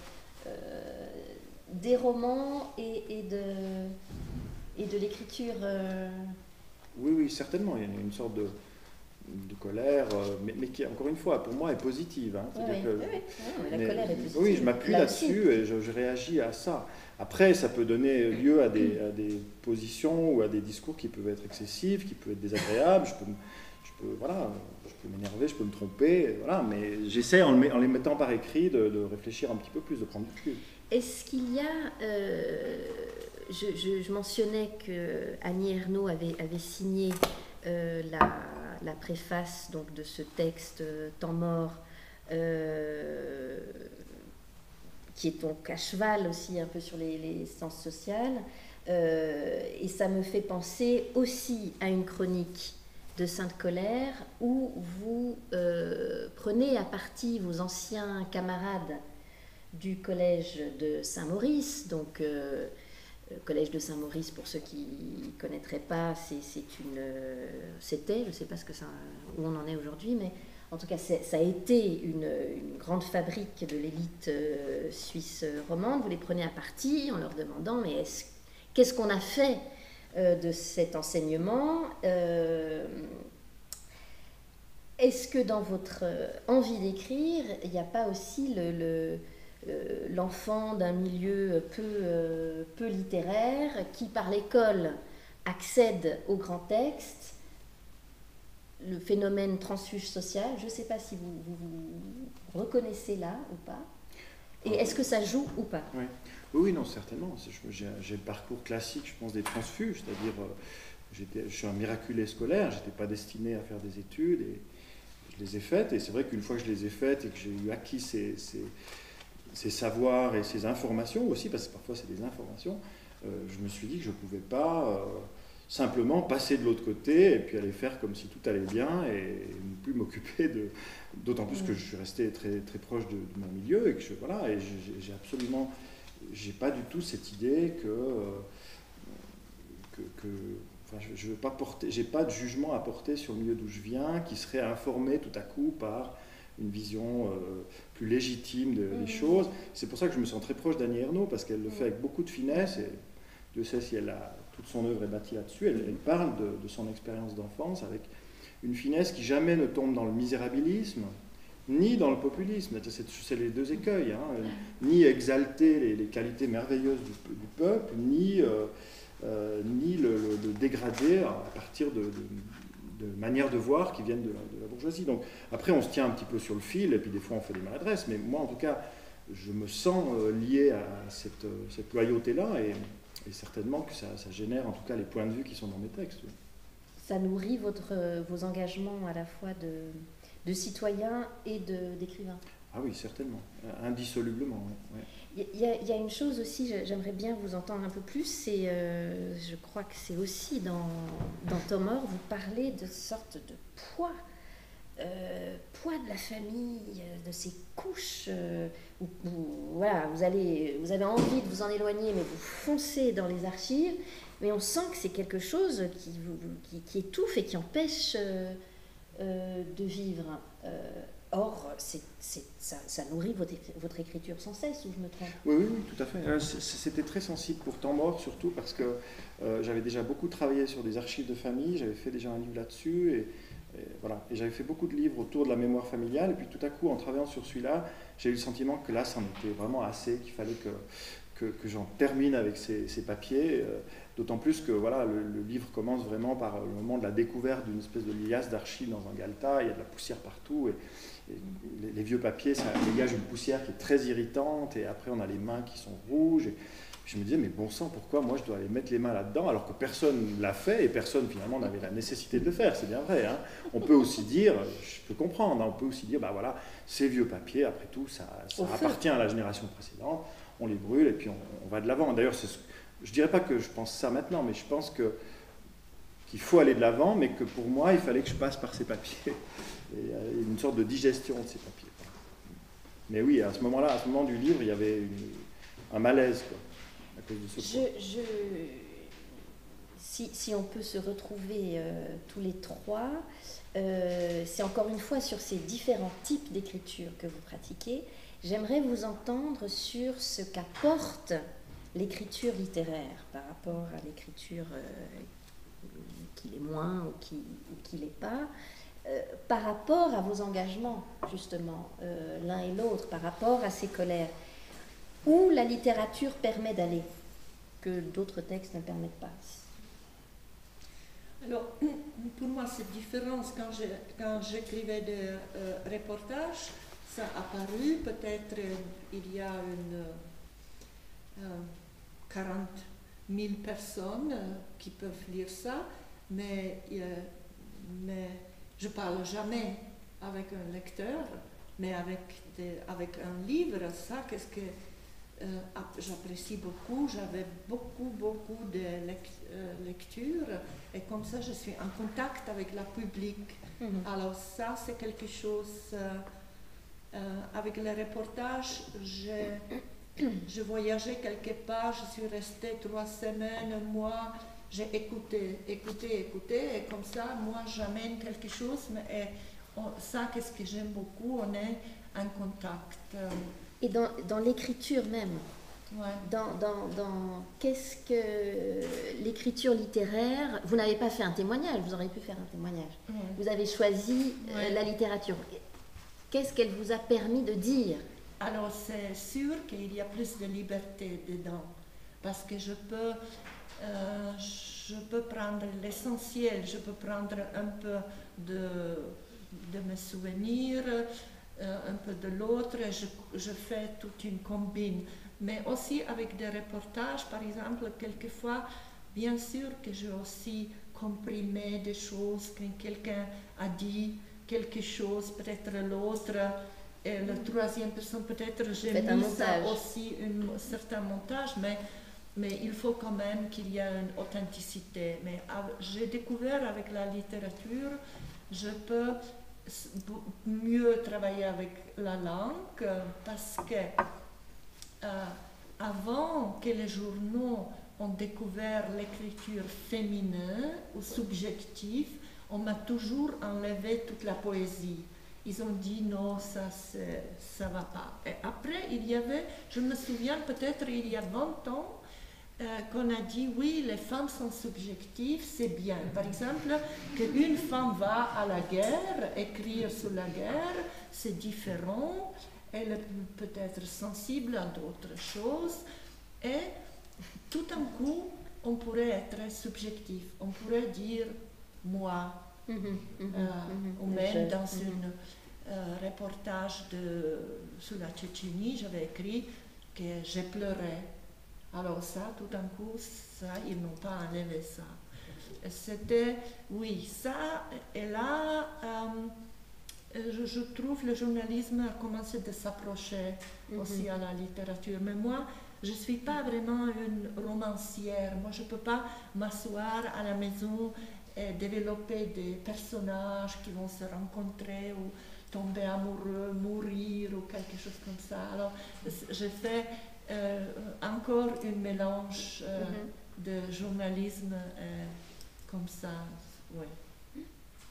des romans et de l'écriture. Oui, certainement. Il y a une sorte de colère, mais qui, encore une fois, pour moi, est positive. Hein. La colère est positive. Oui, je m'appuie là-dessus et je réagis à ça. Après, ça peut donner lieu à des positions ou à des discours qui peuvent être excessifs, qui peuvent être désagréables. Je peux m'énerver, je peux me tromper, voilà, mais j'essaie, en les mettant par écrit, de réfléchir un petit peu plus, de prendre du recul. Est-ce qu'il y a... je mentionnais que Annie Ernaux avait signé la préface donc, de ce texte Temps mort, qui est donc à cheval aussi un peu sur les sciences sociales. Et ça me fait penser aussi à une chronique de Sainte-Colère où vous prenez à partie vos anciens camarades du collège de Saint-Maurice, donc collège de Saint-Maurice, pour ceux qui ne connaîtraient pas, c'était, je ne sais pas où on en est aujourd'hui, mais en tout cas, ça a été une grande fabrique de l'élite suisse romande. Vous les prenez à partie en leur demandant, mais qu'est-ce qu'on a fait de cet enseignement? Est-ce que dans votre envie d'écrire, il n'y a pas aussi l'enfant d'un milieu peu littéraire qui, par l'école, accède aux grands textes, le phénomène transfuge social? Je ne sais pas si vous reconnaissez là ou pas. Et est-ce que ça joue ou pas? Oui, non, certainement. J'ai le parcours classique, je pense, des transfuges, c'est-à-dire je suis un miraculé scolaire, je n'étais pas destiné à faire des études et je les ai faites. Et c'est vrai qu'une fois que je les ai faites et que j'ai eu acquis ces savoirs et ces informations aussi, parce que parfois c'est des informations, je me suis dit que je ne pouvais pas simplement passer de l'autre côté et puis aller faire comme si tout allait bien et ne plus m'occuper d'autant plus que je suis resté très, très proche de mon milieu et que j'ai pas du tout cette idée je veux pas j'ai pas de jugement à porter sur le milieu d'où je viens qui serait informé tout à coup par une vision plus légitime des choses. C'est pour ça que je me sens très proche d'Annie Ernaux, parce qu'elle le fait avec beaucoup de finesse, et Dieu sait si toute son œuvre est bâtie là-dessus. Elle parle de son expérience d'enfance avec une finesse qui jamais ne tombe dans le misérabilisme, ni dans le populisme. C'est les deux écueils, hein. Ni exalter les qualités merveilleuses du peuple, ni le dégrader à partir de manières de voir qui viennent de la bourgeoisie. Donc après, on se tient un petit peu sur le fil, et puis des fois on fait des maladresses, mais moi en tout cas, je me sens lié à cette loyauté-là, et certainement que ça génère en tout cas les points de vue qui sont dans mes textes. Oui. Ça nourrit vos engagements à la fois de citoyen et d'écrivain. Ah oui, certainement, indissolublement. Ouais. Il y a une chose aussi, j'aimerais bien vous entendre un peu plus, je crois que c'est aussi dans Temps mort, vous parlez de sorte de poids de la famille, de ces couches, voilà, vous avez envie de vous en éloigner, mais vous foncez dans les archives, mais on sent que c'est quelque chose qui étouffe et qui empêche de vivre. Or, ça nourrit votre écriture sans cesse, ou je me trompe? Oui, tout à fait. C'était très sensible pour Temps mort, surtout parce que j'avais déjà beaucoup travaillé sur des archives de famille, j'avais fait déjà un livre là-dessus, et voilà. Et j'avais fait beaucoup de livres autour de la mémoire familiale, et puis tout à coup, en travaillant sur celui-là, j'ai eu le sentiment que là, c'en était vraiment assez, qu'il fallait que j'en termine avec ces papiers, d'autant plus que voilà, le livre commence vraiment par le moment de la découverte d'une espèce de liasse d'archives dans un galetas, il y a de la poussière partout, et les vieux papiers, ça dégage une poussière qui est très irritante, et après on a les mains qui sont rouges, et je me disais, mais bon sang, pourquoi moi je dois aller mettre les mains là-dedans, alors que personne ne l'a fait, et personne finalement n'avait la nécessité de le faire, c'est bien vrai, hein. On peut aussi dire, je peux comprendre, hein, on peut aussi dire, bah voilà, ces vieux papiers, après tout, ça appartient à la génération précédente, on les brûle et puis on va de l'avant. D'ailleurs, je ne dirais pas que je pense ça maintenant, mais je pense qu'il faut aller de l'avant, mais que pour moi, il fallait que je passe par ces papiers. Et une sorte de digestion de ces papiers. Mais oui, à ce moment-là, à ce moment du livre, il y avait un malaise, quoi, à cause de ce si on peut se retrouver tous les trois, c'est encore une fois sur ces différents types d'écriture que vous pratiquez. J'aimerais vous entendre sur ce qu'apporte l'écriture littéraire par rapport à l'écriture qui l'est moins ou qui l'est pas, par rapport à vos engagements, justement, l'un et l'autre, par rapport à ces colères, où la littérature permet d'aller, que d'autres textes ne permettent pas. Alors, pour moi, cette différence, quand j'écrivais des reportages, ça a apparu, peut-être il y a 40 000 personnes qui peuvent lire ça, mais je ne parle jamais avec un lecteur, mais avec un livre, ça, qu'est-ce que j'apprécie beaucoup, j'avais beaucoup de lectures, et comme ça je suis en contact avec le public. Alors ça, c'est quelque chose... avec les reportages, je voyageais quelque part, je suis restée 3 semaines, un mois, j'ai écouté, et comme ça, moi, j'amène quelque chose, mais ça, qu'est-ce que j'aime beaucoup, on est en contact. Et dans l'écriture même, ouais. dans qu'est-ce que l'écriture littéraire, vous n'avez pas fait un témoignage, vous auriez pu faire un témoignage, vous avez choisi la littérature. Qu'est-ce qu'elle vous a permis de dire? Alors, c'est sûr qu'il y a plus de liberté dedans, parce que je peux prendre l'essentiel, je peux prendre un peu de mes souvenirs, un peu de l'autre, et je fais toute une combine. Mais aussi avec des reportages, par exemple, quelquefois, bien sûr que j'ai aussi comprimé des choses quand quelqu'un a dit quelque chose, peut-être l'autre, et la troisième personne, peut-être j'ai mis ça aussi un certain montage, mais il faut quand même qu'il y ait une authenticité. Mais j'ai découvert avec la littérature, je peux mieux travailler avec la langue, parce que avant que les journaux ont découvert l'écriture féminine ou subjective, on m'a toujours enlevé toute la poésie. Ils ont dit non, ça va pas. Et après, il y avait, je me souviens peut-être il y a 20 ans, qu'on a dit oui, les femmes sont subjectives, c'est bien. Par exemple, qu'une femme va à la guerre, écrire sur la guerre, c'est différent. Elle peut être sensible à d'autres choses. Et tout d'un coup, on pourrait être subjectif. On pourrait dire moi, ou même dans un reportage sur la Tchétchénie, j'avais écrit que j'ai pleuré. Alors ça, tout d'un coup, ça, ils n'ont pas enlevé ça. C'était, oui, ça, et là, je trouve le journalisme a commencé de s'approcher aussi à la littérature. Mais moi, je ne suis pas vraiment une romancière. Moi, je ne peux pas m'asseoir à la maison et développer des personnages qui vont se rencontrer ou tomber amoureux, mourir ou quelque chose comme ça. Alors, je fais encore un mélange de journalisme comme ça. Ouais.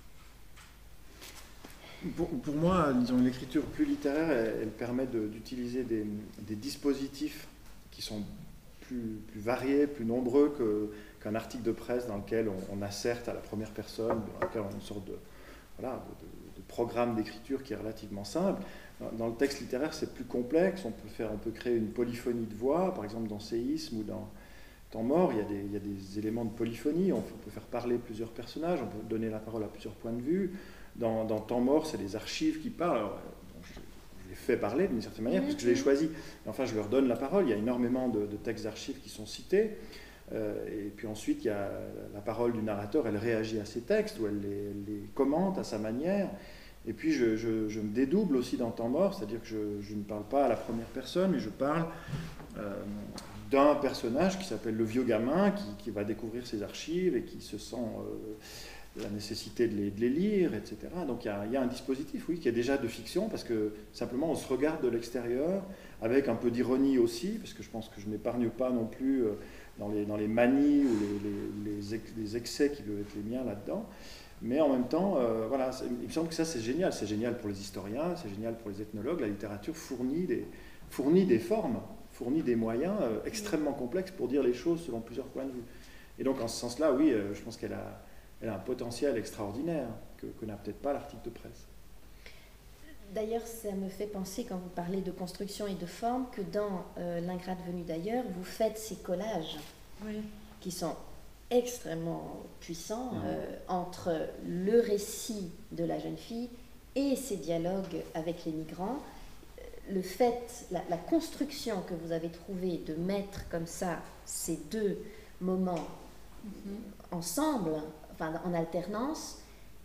Pour moi, disons, l'écriture plus littéraire, elle permet d'utiliser des dispositifs qui sont plus variés, plus nombreux qu'un article de presse dans lequel on asserte à la première personne, dans lequel on a une sorte de programme d'écriture qui est relativement simple. Dans le texte littéraire, c'est plus complexe. On peut créer une polyphonie de voix, par exemple dans Séisme ou dans Temps mort, il y a des éléments de polyphonie. On peut faire parler plusieurs personnages, on peut donner la parole à plusieurs points de vue. Dans Temps mort, c'est les archives qui parlent. Alors, je les fais parler d'une certaine manière, parce que je les choisis. Enfin, je leur donne la parole. Il y a énormément de textes d'archives qui sont cités. Et puis ensuite, il y a la parole du narrateur. Elle réagit à ces textes, ou elle les commente à sa manière. Et puis, je me dédouble aussi dans Temps mort, c'est-à-dire que je ne parle pas à la première personne, mais je parle d'un personnage qui s'appelle le vieux gamin, qui va découvrir ses archives et qui se sent la nécessité de les lire, etc. Donc il y a un dispositif, oui, qui est déjà de fiction, parce que simplement on se regarde de l'extérieur, avec un peu d'ironie aussi, parce que je pense que je n'épargne pas non plus dans les manies ou les excès qui doivent être les miens là-dedans. Mais en même temps, voilà, il me semble que ça c'est génial pour les historiens, c'est génial pour les ethnologues. La littérature fournit des formes, fournit des moyens extrêmement complexes pour dire les choses selon plusieurs points de vue. Et donc en ce sens-là, oui, je pense qu'elle a un potentiel extraordinaire que n'a peut-être pas l'article de presse. D'ailleurs, ça me fait penser, quand vous parlez de construction et de forme, que dans L'Ingrate venue d'ailleurs, vous faites ces collages qui sont extrêmement puissants entre le récit de la jeune fille et ses dialogues avec les migrants. Le fait, la construction que vous avez trouvée de mettre comme ça ces deux moments ensemble, enfin en alternance,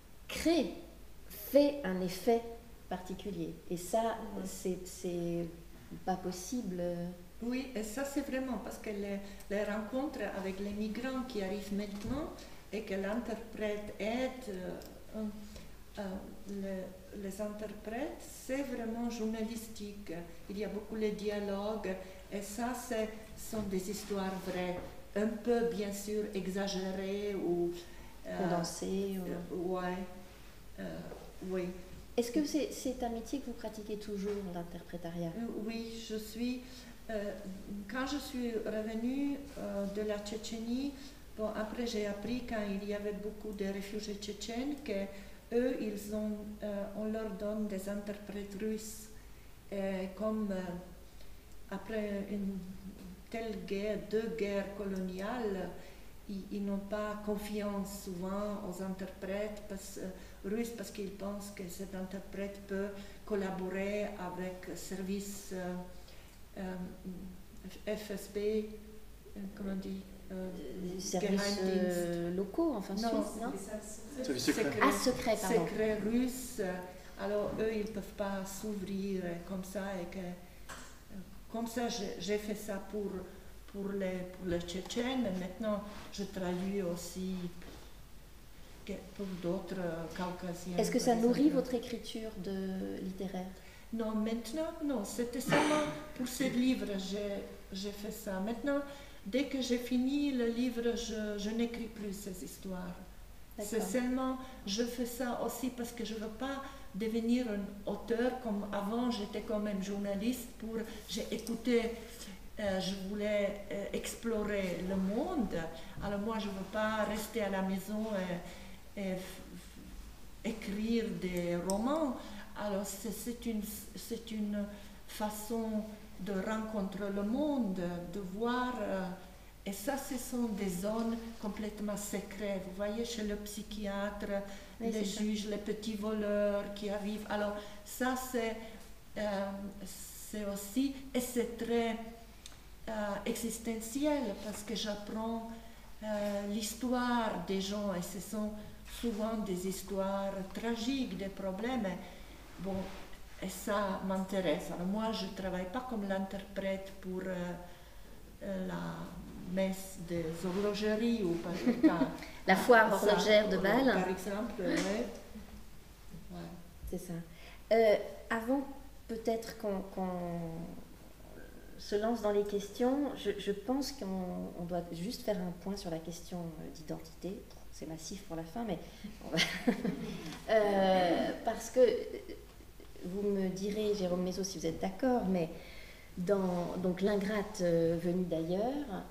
fait un effet particulier. Et ça, c'est pas possible. Oui, et ça c'est vraiment parce que les rencontres avec les migrants qui arrivent maintenant et que l'interprète aide les interprètes, c'est vraiment journalistique. Il y a beaucoup de dialogues et ça, sont des histoires vraies, un peu bien sûr exagérées ou condensées. Oui. Est-ce que c'est un métier que vous pratiquez toujours, l'interprétariat? Oui, je suis. Quand je suis revenue de la Tchétchénie, bon, après j'ai appris quand il y avait beaucoup de réfugiés tchétchènes que eux, on leur donne des interprètes russes. Et comme après une telle guerre, 2 guerres coloniales, ils n'ont pas confiance souvent aux interprètes russes parce qu'ils pensent que cet interprète peut collaborer avec service FSB, comment on dit, services locaux, enfin suisses, non? Secret, russe. Alors eux, ils ne peuvent pas s'ouvrir comme ça. Comme ça, j'ai fait ça pour les Tchétchènes, mais maintenant je traduis aussi pour d'autres Caucasiens. Est-ce que ça nourrit votre écriture littéraire? Non, maintenant, non. C'était seulement pour ce livre j'ai fait ça. Maintenant, dès que j'ai fini le livre, je n'écris plus ces histoires. C'est seulement, je fais ça aussi parce que je ne veux pas devenir un auteur comme avant, j'étais quand même journaliste. J'ai écouté, je voulais explorer le monde. Alors moi, je ne veux pas rester à la maison et écrire des romans. Alors c'est une façon de rencontrer le monde, de voir, et ça ce sont des zones complètement secrètes. Vous voyez, chez le psychiatre, les juges, les petits voleurs qui arrivent. Alors ça c'est aussi, et c'est très existentiel parce que j'apprends l'histoire des gens et ce sont souvent des histoires tragiques, des problèmes. Bon, et ça m'intéresse. Alors moi, je ne travaille pas comme l'interprète pour la messe des horlogeries ou la foire horlogère de Bâle. Par exemple, C'est ça. Avant peut-être qu'on se lance dans les questions, je pense qu'on doit juste faire un point sur la question d'identité. C'est massif pour la fin, mais parce que vous me direz, Jérôme Mézot, si vous êtes d'accord, mais dans l'Ingrate venue d'ailleurs,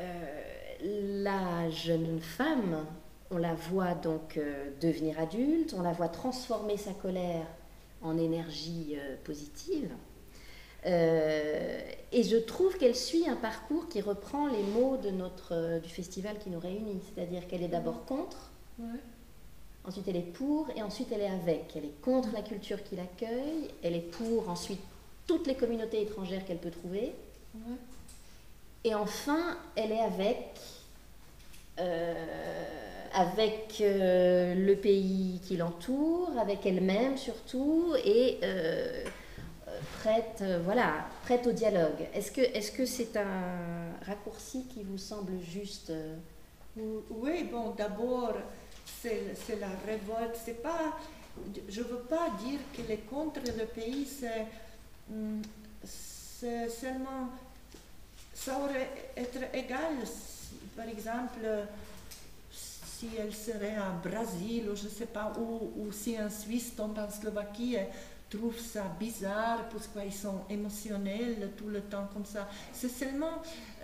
la jeune femme, on la voit donc devenir adulte, on la voit transformer sa colère en énergie positive. Et je trouve qu'elle suit un parcours qui reprend les mots du festival qui nous réunit, c'est-à-dire qu'elle est d'abord contre, ensuite elle est pour, et ensuite elle est avec. Elle est contre la culture qui l'accueille, elle est pour ensuite toutes les communautés étrangères qu'elle peut trouver, et enfin elle est avec le pays qui l'entoure, avec elle-même surtout, et prête au dialogue. Est-ce que c'est un raccourci qui vous semble juste? Oui, bon, d'abord, c'est la révolte. C'est pas, je ne veux pas dire qu'elle est contre le pays, c'est seulement, ça aurait été égal, par exemple, si elle serait en Brésil, ou je ne sais pas, ou si un Suisse tombe en Slovaquie et trouve ça bizarre parce qu'ils sont émotionnels tout le temps comme ça. C'est seulement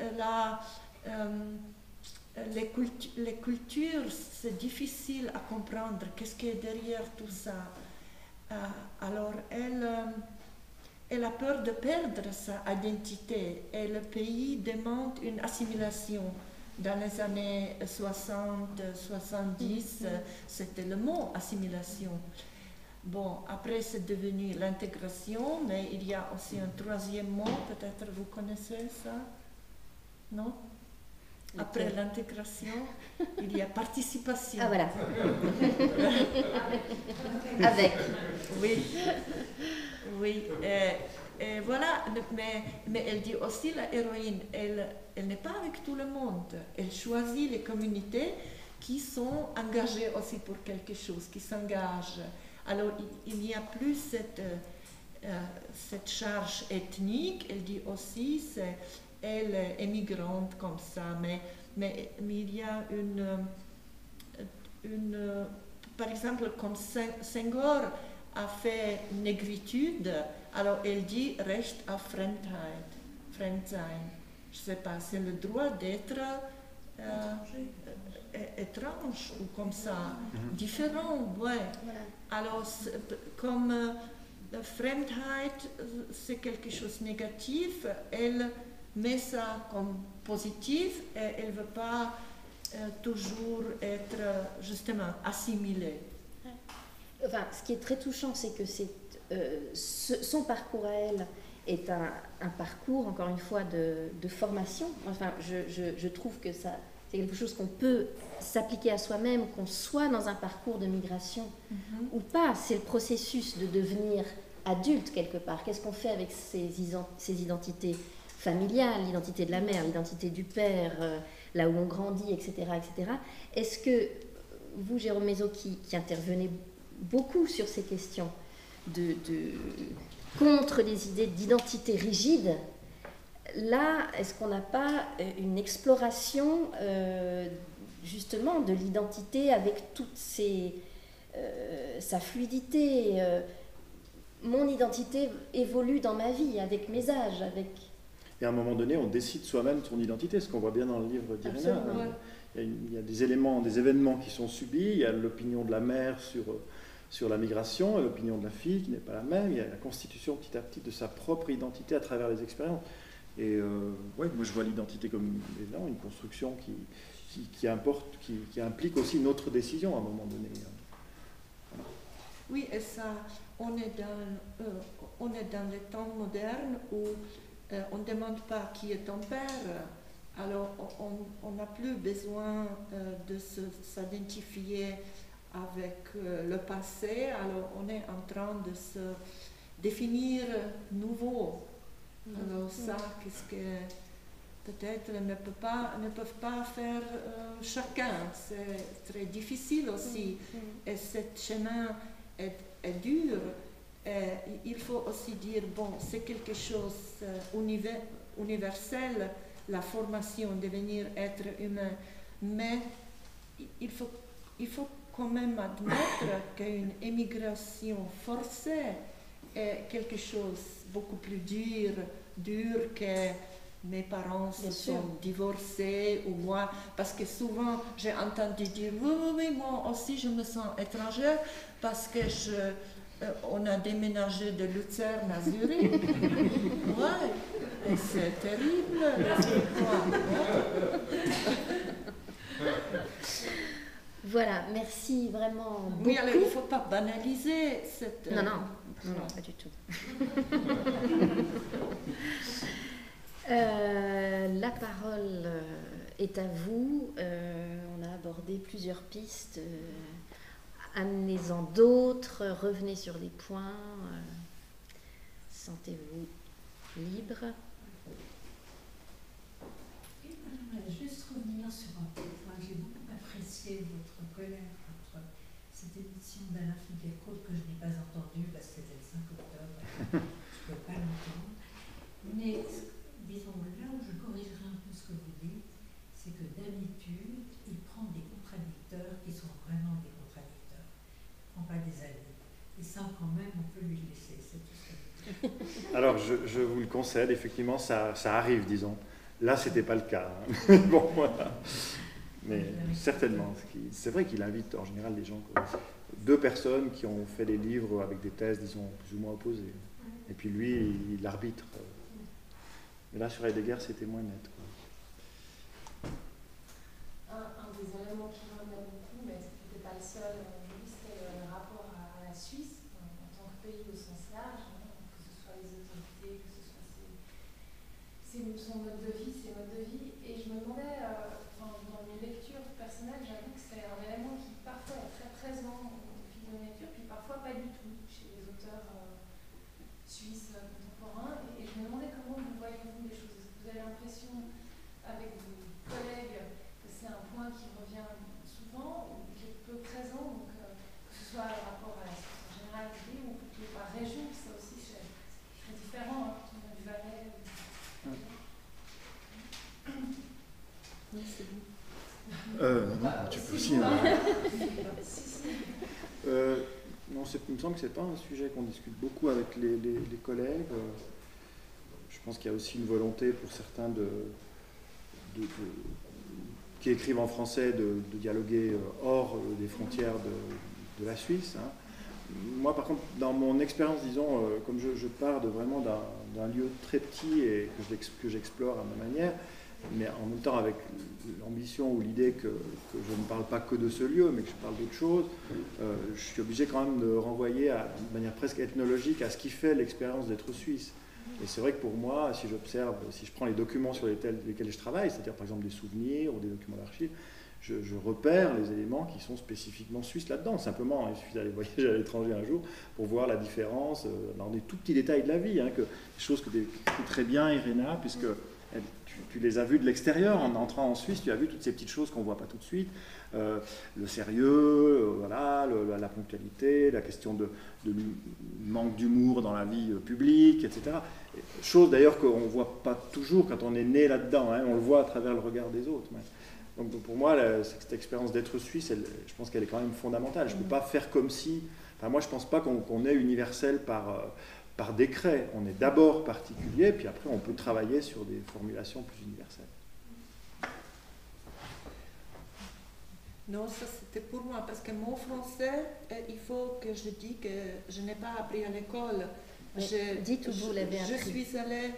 les cultures, c'est difficile à comprendre. Qu'est-ce qui est derrière tout ça? Alors, elle a peur de perdre sa identité et le pays demande une assimilation. Dans les années 60-70, c'était le mot assimilation. Bon, après c'est devenu l'intégration, mais il y a aussi un troisième mot, peut-être vous connaissez ça? Non? Après l'intégration, il y a participation. Ah voilà. Avec. Oui. Et voilà, mais elle dit aussi, la héroïne, elle n'est pas avec tout le monde. Elle choisit les communautés qui sont engagées aussi pour quelque chose, qui s'engagent. Alors, il n'y a plus cette charge ethnique. Elle dit aussi, elle est migrante comme ça, mais il y a par exemple, comme Senghor a fait négritude, alors elle dit reste à Fremdheit, Fremdsein. Je ne sais pas, c'est le droit d'être étrange ou comme ça, différent, ouais. Voilà. Alors, comme Fremdheit, c'est quelque chose de négatif, elle met ça comme positif et elle ne veut pas toujours être justement assimilée. Enfin, ce qui est très touchant, c'est que son parcours à elle est un parcours, encore une fois, de formation. Enfin, je trouve que ça, c'est quelque chose qu'on peut s'appliquer à soi-même, qu'on soit dans un parcours de migration ou pas. C'est le processus de devenir adulte quelque part. Qu'est-ce qu'on fait avec ces identités familiales, l'identité de la mère, l'identité du père, là où on grandit, etc. etc. Est-ce que vous, Jérôme Mézot, qui intervenez beaucoup sur ces questions contre les idées d'identité rigide, là, est-ce qu'on n'a pas une exploration justement de l'identité avec toute sa fluidité? Mon identité évolue dans ma vie, avec mes âges, avec... Et à un moment donné, on décide soi-même son identité, ce qu'on voit bien dans le livre d'Irena. Il y a des événements qui sont subis, il y a l'opinion de la mère sur la migration, et l'opinion de la fille qui n'est pas la même, il y a la constitution petit à petit de sa propre identité à travers les expériences. Et moi je vois l'identité comme évidemment une construction qui implique aussi notre décision à un moment donné. Voilà. Oui, et ça, on est dans les temps modernes où on ne demande pas qui est ton père, alors on n'a plus besoin de s'identifier avec le passé, alors on est en train de se définir nouveau. Alors ça, qu'est-ce que peut-être ne peuvent pas faire chacun, c'est très difficile aussi, et ce chemin est dur. Et il faut aussi dire, bon, c'est quelque chose universel, la formation, devenir être humain, mais il faut quand même admettre qu'une émigration forcée est quelque chose beaucoup plus dur que mes parents se sont divorcés ou moi, parce que souvent j'ai entendu dire oui, moi aussi je me sens étrangère parce que on a déménagé de Lucerne à Zurich. Ouais, et c'est terrible. Voilà, merci vraiment beaucoup. Oui, alors il ne faut pas banaliser cette... Non, pas du tout. La parole est à vous. On a abordé plusieurs pistes. Amenez-en d'autres, revenez sur les points. Sentez-vous libre. J'aimerais juste revenir sur un point. J'ai beaucoup apprécié votre colère contre cette émission d'Alain Finkielkraut que je n'ai pas entendue parce que c'était le 5 octobre. Je ne peux pas l'entendre. Mais disons, là où je corrigerai un peu ce que vous dites, c'est que d'habitude, il prend des contradicteurs qui sont vraiment des contradicteurs. Il ne prend pas des alliés. Et ça, quand même, on peut lui laisser. C'est tout ce que je dis. Alors, je vous le concède, effectivement, ça arrive, disons. Là, ce n'était pas le cas. Hein. Bon, voilà. Mais certainement. C'est vrai qu'il invite en général des gens, deux personnes qui ont fait des livres avec des thèses, disons, plus ou moins opposées. Et puis lui, il arbitre. Mais là, sur Heidegger, c'était moins net. Un des éléments qui me revenait beaucoup, mais ce n'était pas le seul, c'était le rapport à la Suisse en tant que pays au sens large, que ce soit les autorités, que ce soit son mode de vie, ses modes de vie. Et je me demandais, dans mes lectures personnelles, j'avoue que c'est un élément qui parfois est très présent au fil de mes lectures, puis parfois pas du tout chez les auteurs suisses contemporains. Et je me demandais comment vous voyez-vous les choses. Est-ce que vous avez l'impression, avec vos collègues, que c'est un point qui revient souvent, ou qui est peu présent, donc, que ce soit par rapport à la Suisse en général, ou plutôt par région, ça aussi c'est très différent, quand on a du Valais. Oui, c'est bon. Tu peux aussi. Non, il me semble que ce n'est pas un sujet qu'on discute beaucoup avec les collègues. Je pense qu'il y a aussi une volonté pour certains qui écrivent en français de dialoguer hors des frontières de la Suisse. Hein. Moi, par contre, dans mon expérience, disons, comme je pars vraiment d'un lieu très petit et que j'explore à ma manière, mais en même temps avec l'ambition ou l'idée que je ne parle pas que de ce lieu, mais que je parle d'autre chose, je suis obligé quand même de renvoyer de manière presque ethnologique à ce qui fait l'expérience d'être suisse. Et c'est vrai que pour moi, si je prends les documents sur lesquels je travaille, c'est-à-dire par exemple des souvenirs ou des documents d'archives, je repère les éléments qui sont spécifiquement suisses là-dedans. Simplement, il suffit d'aller voyager à l'étranger un jour pour voir la différence dans des tout petits détails de la vie, des choses que tu écris très bien, Irena, puisque tu les as vues de l'extérieur. En entrant en Suisse, tu as vu toutes ces petites choses qu'on ne voit pas tout de suite. Le sérieux, la ponctualité, la question de manque d'humour dans la vie publique, etc. Chose d'ailleurs qu'on ne voit pas toujours quand on est né là-dedans, on le voit à travers le regard des autres. Donc pour moi, cette expérience d'être suisse, je pense qu'elle est quand même fondamentale. Je ne peux pas faire comme si... moi, je ne pense pas qu'on est universel par décret. On est d'abord particulier, puis après, on peut travailler sur des formulations plus universelles. Non, ça c'était pour moi, parce que mon français, il faut que je dise que je n'ai pas appris à l'école. Dites où vous l'avez appris. Je suis allée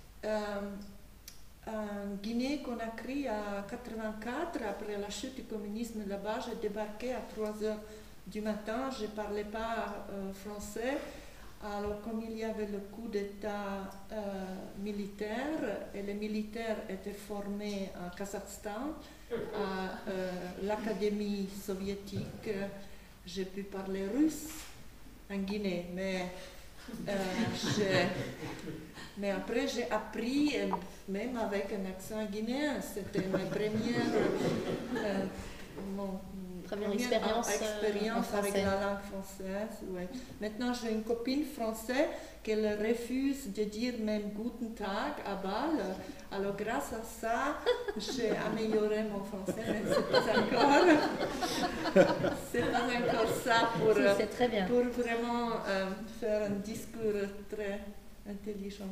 en Guinée, Conakry, à 84, après la chute du communisme là-bas. J'ai débarqué à 3h du matin, je ne parlais pas français. Alors, comme il y avait le coup d'État militaire, et les militaires étaient formés en Kazakhstan, à l'Académie soviétique, j'ai pu parler russe en Guinée, mais après j'ai appris, même avec un accent guinéen, c'était ma première expérience avec la langue française. Ouais. Maintenant, j'ai une copine française qui refuse de dire même Guten Tag à Bâle. Alors, grâce à ça, j'ai amélioré mon français, mais c'est pas encore ça pour vraiment faire un discours très intelligent.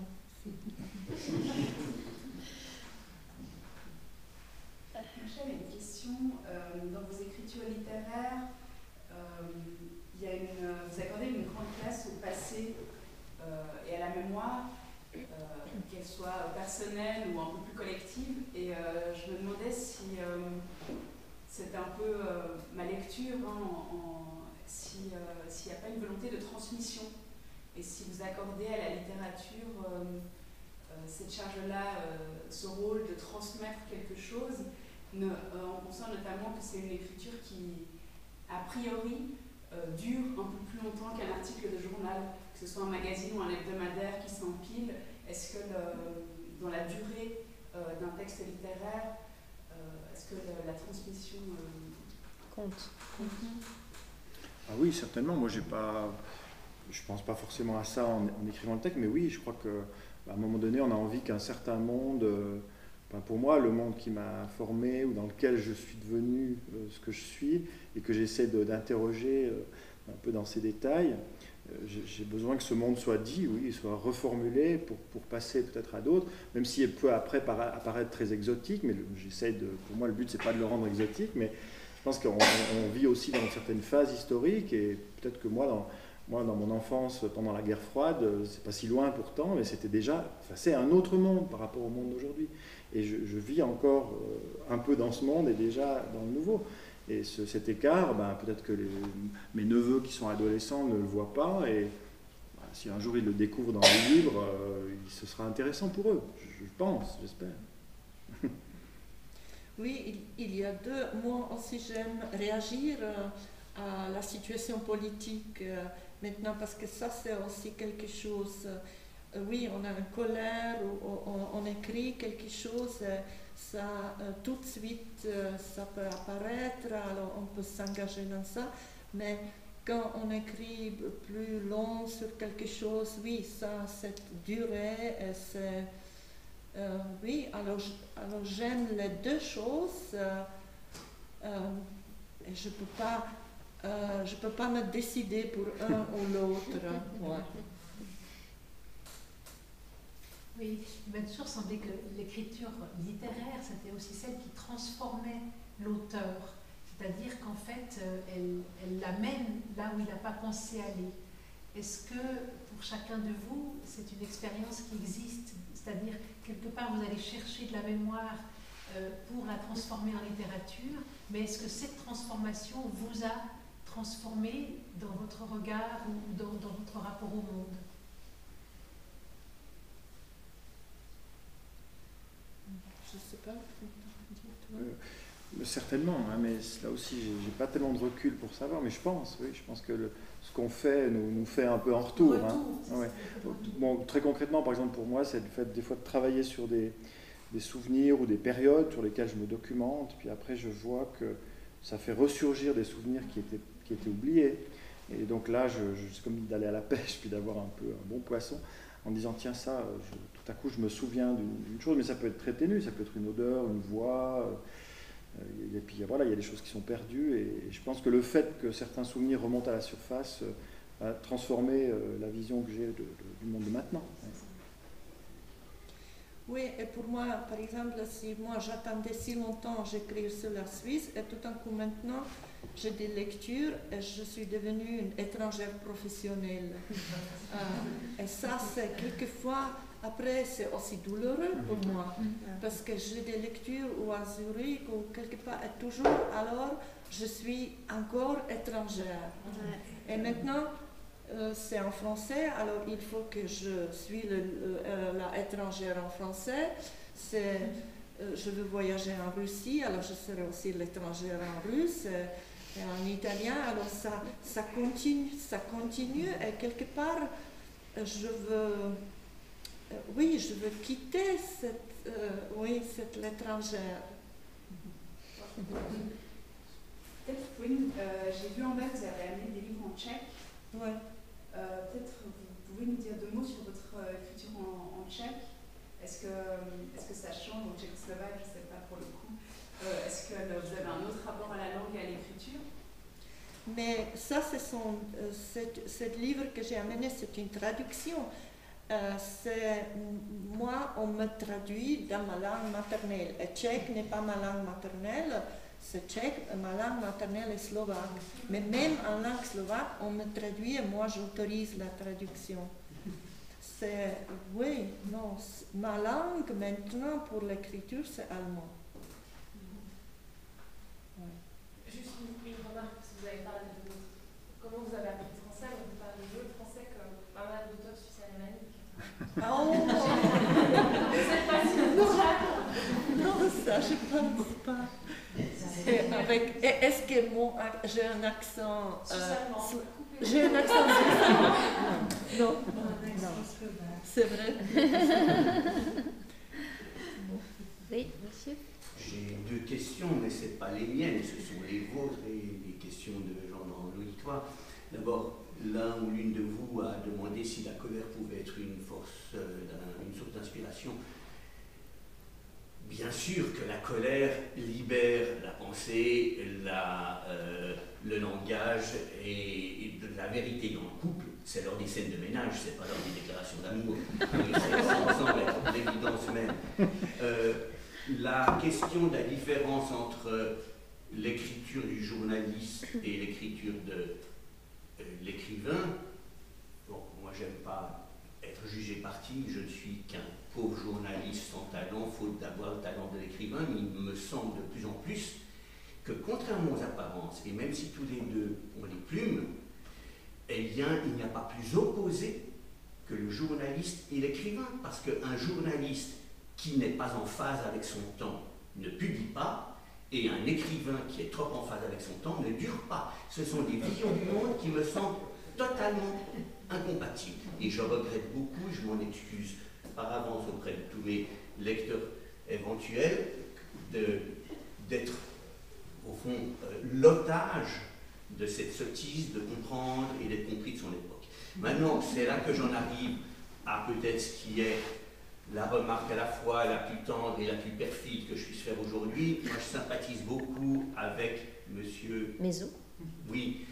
J'avais une question. Dans vos écritures littéraires, il vous accordez une grande place au passé et à la mémoire, qu'elle soit personnelle ou un peu plus collective. Et je me demandais si c'était un peu ma lecture, s'il n'y a pas une volonté de transmission. Et si vous accordez à la littérature cette charge-là, ce rôle de transmettre quelque chose, en pensant notamment que c'est une écriture qui, a priori, dure un peu plus longtemps qu'un article de journal, que ce soit un magazine ou un hebdomadaire qui s'empile. Est-ce que dans la durée d'un texte littéraire, est-ce que la transmission Compte. Ah oui, certainement. Moi, je pense pas forcément à ça en écrivant le texte, mais oui, je crois qu'à un moment donné, on a envie qu'un certain monde, pour moi, le monde qui m'a formé ou dans lequel je suis devenu ce que je suis et que j'essaie d'interroger un peu dans ces détails, j'ai besoin que ce monde soit dit, oui, soit reformulé pour passer peut-être à d'autres, même s'il peut après apparaître très exotique, mais pour moi, le but, c'est pas de le rendre exotique, mais je pense qu'on vit aussi dans une certaine phase historique, et peut-être que moi, dans mon enfance, pendant la guerre froide, c'est pas si loin pourtant, mais c'est un autre monde par rapport au monde d'aujourd'hui. Et je vis encore un peu dans ce monde et déjà dans le nouveau. Et cet écart, peut-être que mes neveux qui sont adolescents ne le voient pas, et si un jour ils le découvrent dans les livres, ce sera intéressant pour eux, je pense, j'espère. Oui, il y a deux. Moi aussi, j'aime réagir à la situation politique maintenant, parce que ça, c'est aussi quelque chose. Oui, on a une colère, on écrit quelque chose, ça tout de suite, ça peut apparaître, alors on peut s'engager dans ça, mais quand on écrit plus long sur quelque chose, oui, ça, cette durée, c'est... oui, alors j'aime les deux choses et je peux pas me décider pour un ou l'autre. Ouais. Oui, il m'a toujours semblé que l'écriture littéraire, c'était aussi celle qui transformait l'auteur. C'est-à-dire qu'en fait, elle l'amène là où il n'a pas pensé aller. Est-ce que pour chacun de vous, c'est une expérience qui existe? C'est-à-dire, quelque part, vous allez chercher de la mémoire pour la transformer en littérature, mais est-ce que cette transformation vous a transformé dans votre regard ou dans votre rapport au monde? Je ne sais pas. Certainement, mais là aussi, j'ai pas tellement de recul pour savoir, mais je pense que ce qu'on fait nous fait un peu en retour. Ouais. Bon, très concrètement, par exemple, pour moi, c'est le fait des fois de travailler sur des souvenirs ou des périodes sur lesquelles je me documente, puis après je vois que ça fait ressurgir des souvenirs qui étaient oubliés. Et donc là, c'est comme d'aller à la pêche, puis d'avoir un bon poisson, en disant tiens ça, tout à coup je me souviens d'une chose, mais ça peut être très ténu, ça peut être une odeur, une voix, et puis voilà, il y a des choses qui sont perdues, et je pense que le fait que certains souvenirs remontent à la surface a transformé la vision que j'ai du monde de maintenant. Oui, et pour moi, par exemple, si moi j'attendais si longtemps j'écrire sur la Suisse, et tout d'un coup maintenant j'ai des lectures et je suis devenue une étrangère professionnelle. Et ça, c'est quelquefois, après, c'est aussi douloureux pour moi, parce que j'ai des lectures ou à Zurich ou quelque part, et toujours, alors, je suis encore étrangère. Et maintenant, c'est en français, alors il faut que je suis la étrangère en français. Je veux voyager en Russie, alors je serai aussi l'étrangère en russe. Et en italien, alors ça continue, et quelque part, je veux quitter cette l'étrangère. Peut-être, j'ai vu en bas que vous avez amené des livres en tchèque. Ouais. Peut-être vous pouvez nous dire deux mots sur votre écriture en tchèque. Est-ce que ça change en tchécoslovaque? Je ne sais pas pour le coup. Est-ce que vous avez un autre rapport à la langue et à l'écriture? Mais ça, ce livre que j'ai amené, c'est une traduction. Moi, on me traduit dans ma langue maternelle. Et tchèque n'est pas ma langue maternelle, c'est tchèque, ma langue maternelle est slovaque. Mais même en langue slovaque, on me traduit et moi j'autorise la traduction. C'est, oui, non, ma langue maintenant pour l'écriture c'est allemand. Ouais. Juste une remarque, parce que vous avez parlé de comment vous avez appris le français, vous parlez le français comme pas mal d'auteurs suisses alémaniques. Oh. Non, ça je pense pas. Est-ce que j'ai un accent j'ai un accent non, c'est vrai. Oui, monsieur. J'ai deux questions, mais ce n'est pas les miennes, ce sont les vôtres et les questions de gens dans l'auditoire. D'abord, l'un ou l'une de vous a demandé si la colère pouvait être une force, une source d'inspiration. Bien sûr que la colère libère la pensée, le langage et de la vérité dans le couple. C'est lors des scènes de ménage, c'est pas lors des déclarations d'amour. Ça semble être l'évidence même. La question de la différence entre l'écriture du journaliste et l'écriture de l'écrivain, bon, moi j'aime pas être jugé parti, je ne suis qu'un pauvre journaliste sans talent, faute d'avoir le talent de l'écrivain, mais il me semble de plus en plus que contrairement aux apparences, et même si tous les deux ont les plumes, eh bien il n'y a pas plus opposé que le journaliste et l'écrivain, parce qu'un journaliste qui n'est pas en phase avec son temps ne publie pas, et un écrivain qui est trop en phase avec son temps ne dure pas. Ce sont des visions du monde qui me semblent totalement incompatibles. Et je regrette beaucoup, je m'en excuse par avance auprès de tous mes lecteurs éventuels, d'être au fond l'otage de cette sottise de comprendre et d'être compris de son époque. Maintenant, c'est là que j'en arrive à peut-être ce qui est la remarque à la fois la plus tendre et la plus perfide que je puisse faire aujourd'hui. Moi, je sympathise beaucoup avec monsieur Maison. Oui,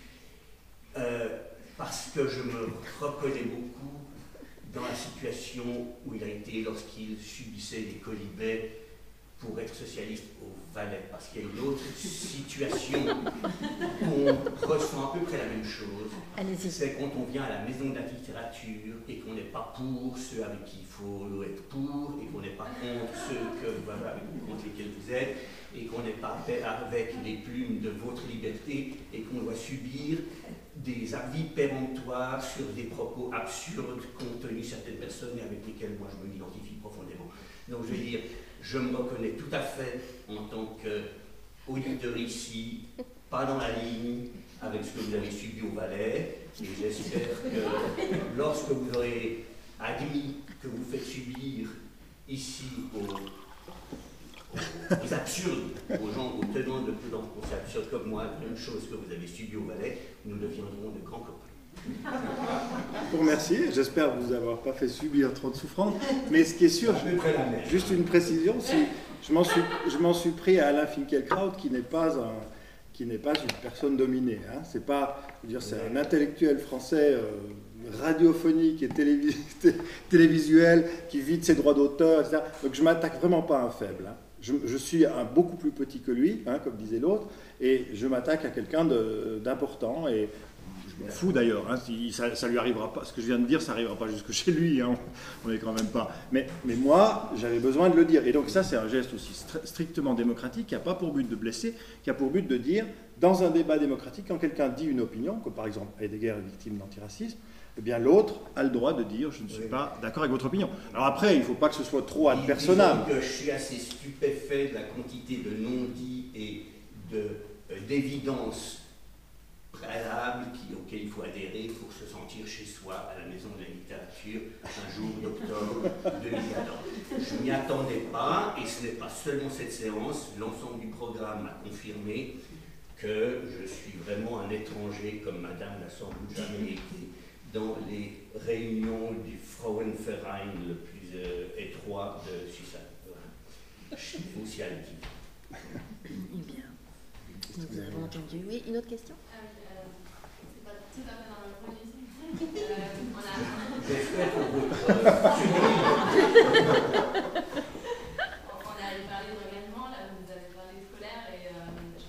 parce que je me reconnais beaucoup dans la situation où il a été lorsqu'il subissait les quolibets pour être socialiste au Valais, parce qu'il y a une autre situation où on ressent à peu près la même chose. C'est quand on vient à la maison de la littérature et qu'on n'est pas pour ceux avec qui il faut être pour, et qu'on n'est pas contre ceux contre lesquels vous êtes, et qu'on n'est pas avec les plumes de votre liberté, et qu'on doit subir des avis péremptoires sur des propos absurdes qu'ont tenus certaines personnes et avec lesquelles moi je m'identifie profondément. Donc je veux dire, je me reconnais tout à fait en tant qu'auditeur ici, pas dans la ligne avec ce que vous avez subi au Valais, et j'espère que lorsque vous aurez admis que vous faites subir ici aux absurdes, aux gens, aux tenants de pensées absurdes comme moi, la même chose que vous avez subi au Valais, nous deviendrons de grands copains. Pour remercier, j'espère vous avoir pas fait subir trop de souffrance, mais ce qui est sûr, juste une précision, si je m'en suis pris à Alain Finkielkraut qui n'est pas une personne dominée, hein. C'est pas, je veux dire, c'est un intellectuel français radiophonique et télévisuel qui vit de ses droits d'auteur, etc. Donc je m'attaque vraiment pas à un faible, hein. Je suis un beaucoup plus petit que lui, hein, comme disait l'autre, et je m'attaque à quelqu'un d'important, et je m'en fous d'ailleurs, hein, si ça lui arrivera pas, ce que je viens de dire, ça n'arrivera pas jusque chez lui, hein, on n'est quand même pas. Mais moi, j'avais besoin de le dire, et donc ça c'est un geste aussi strictement démocratique, qui n'a pas pour but de blesser, qui a pour but de dire, dans un débat démocratique, quand quelqu'un dit une opinion, comme par exemple Heidegger est victime d'antiracisme, eh bien l'autre a le droit de dire je ne suis pas d'accord avec votre opinion. Alors après, il ne faut pas que ce soit trop ad personam. Je suis assez stupéfait de la quantité de non-dits et d'évidences préalables auxquelles il faut adhérer pour se sentir chez soi à la Maison de la Littérature un jour d'octobre 2014. Je n'y attendais pas, et ce n'est pas seulement cette séance, l'ensemble du programme a confirmé que je suis vraiment un étranger, comme madame n'a sans doute jamais été, dans les réunions du Frauenverein le plus étroit de Suisse. Je suis aussi à l'équipe. Eh bien, nous avons entendu. Oui, une autre question? C'est pas tout à fait dans le registre. J'espère que vous on a parlé d'engagement, là vous avez parlé scolaire, et je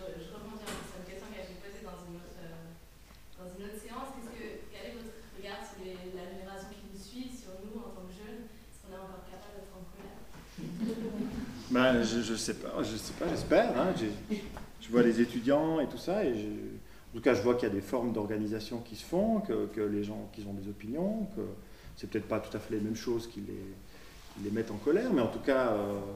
Ben, je sais pas, j'espère. Hein, je vois les étudiants et tout ça, et en tout cas, je vois qu'il y a des formes d'organisation qui se font, que les gens qui ont des opinions, que c'est peut-être pas tout à fait les mêmes choses qui les mettent en colère, mais en tout cas,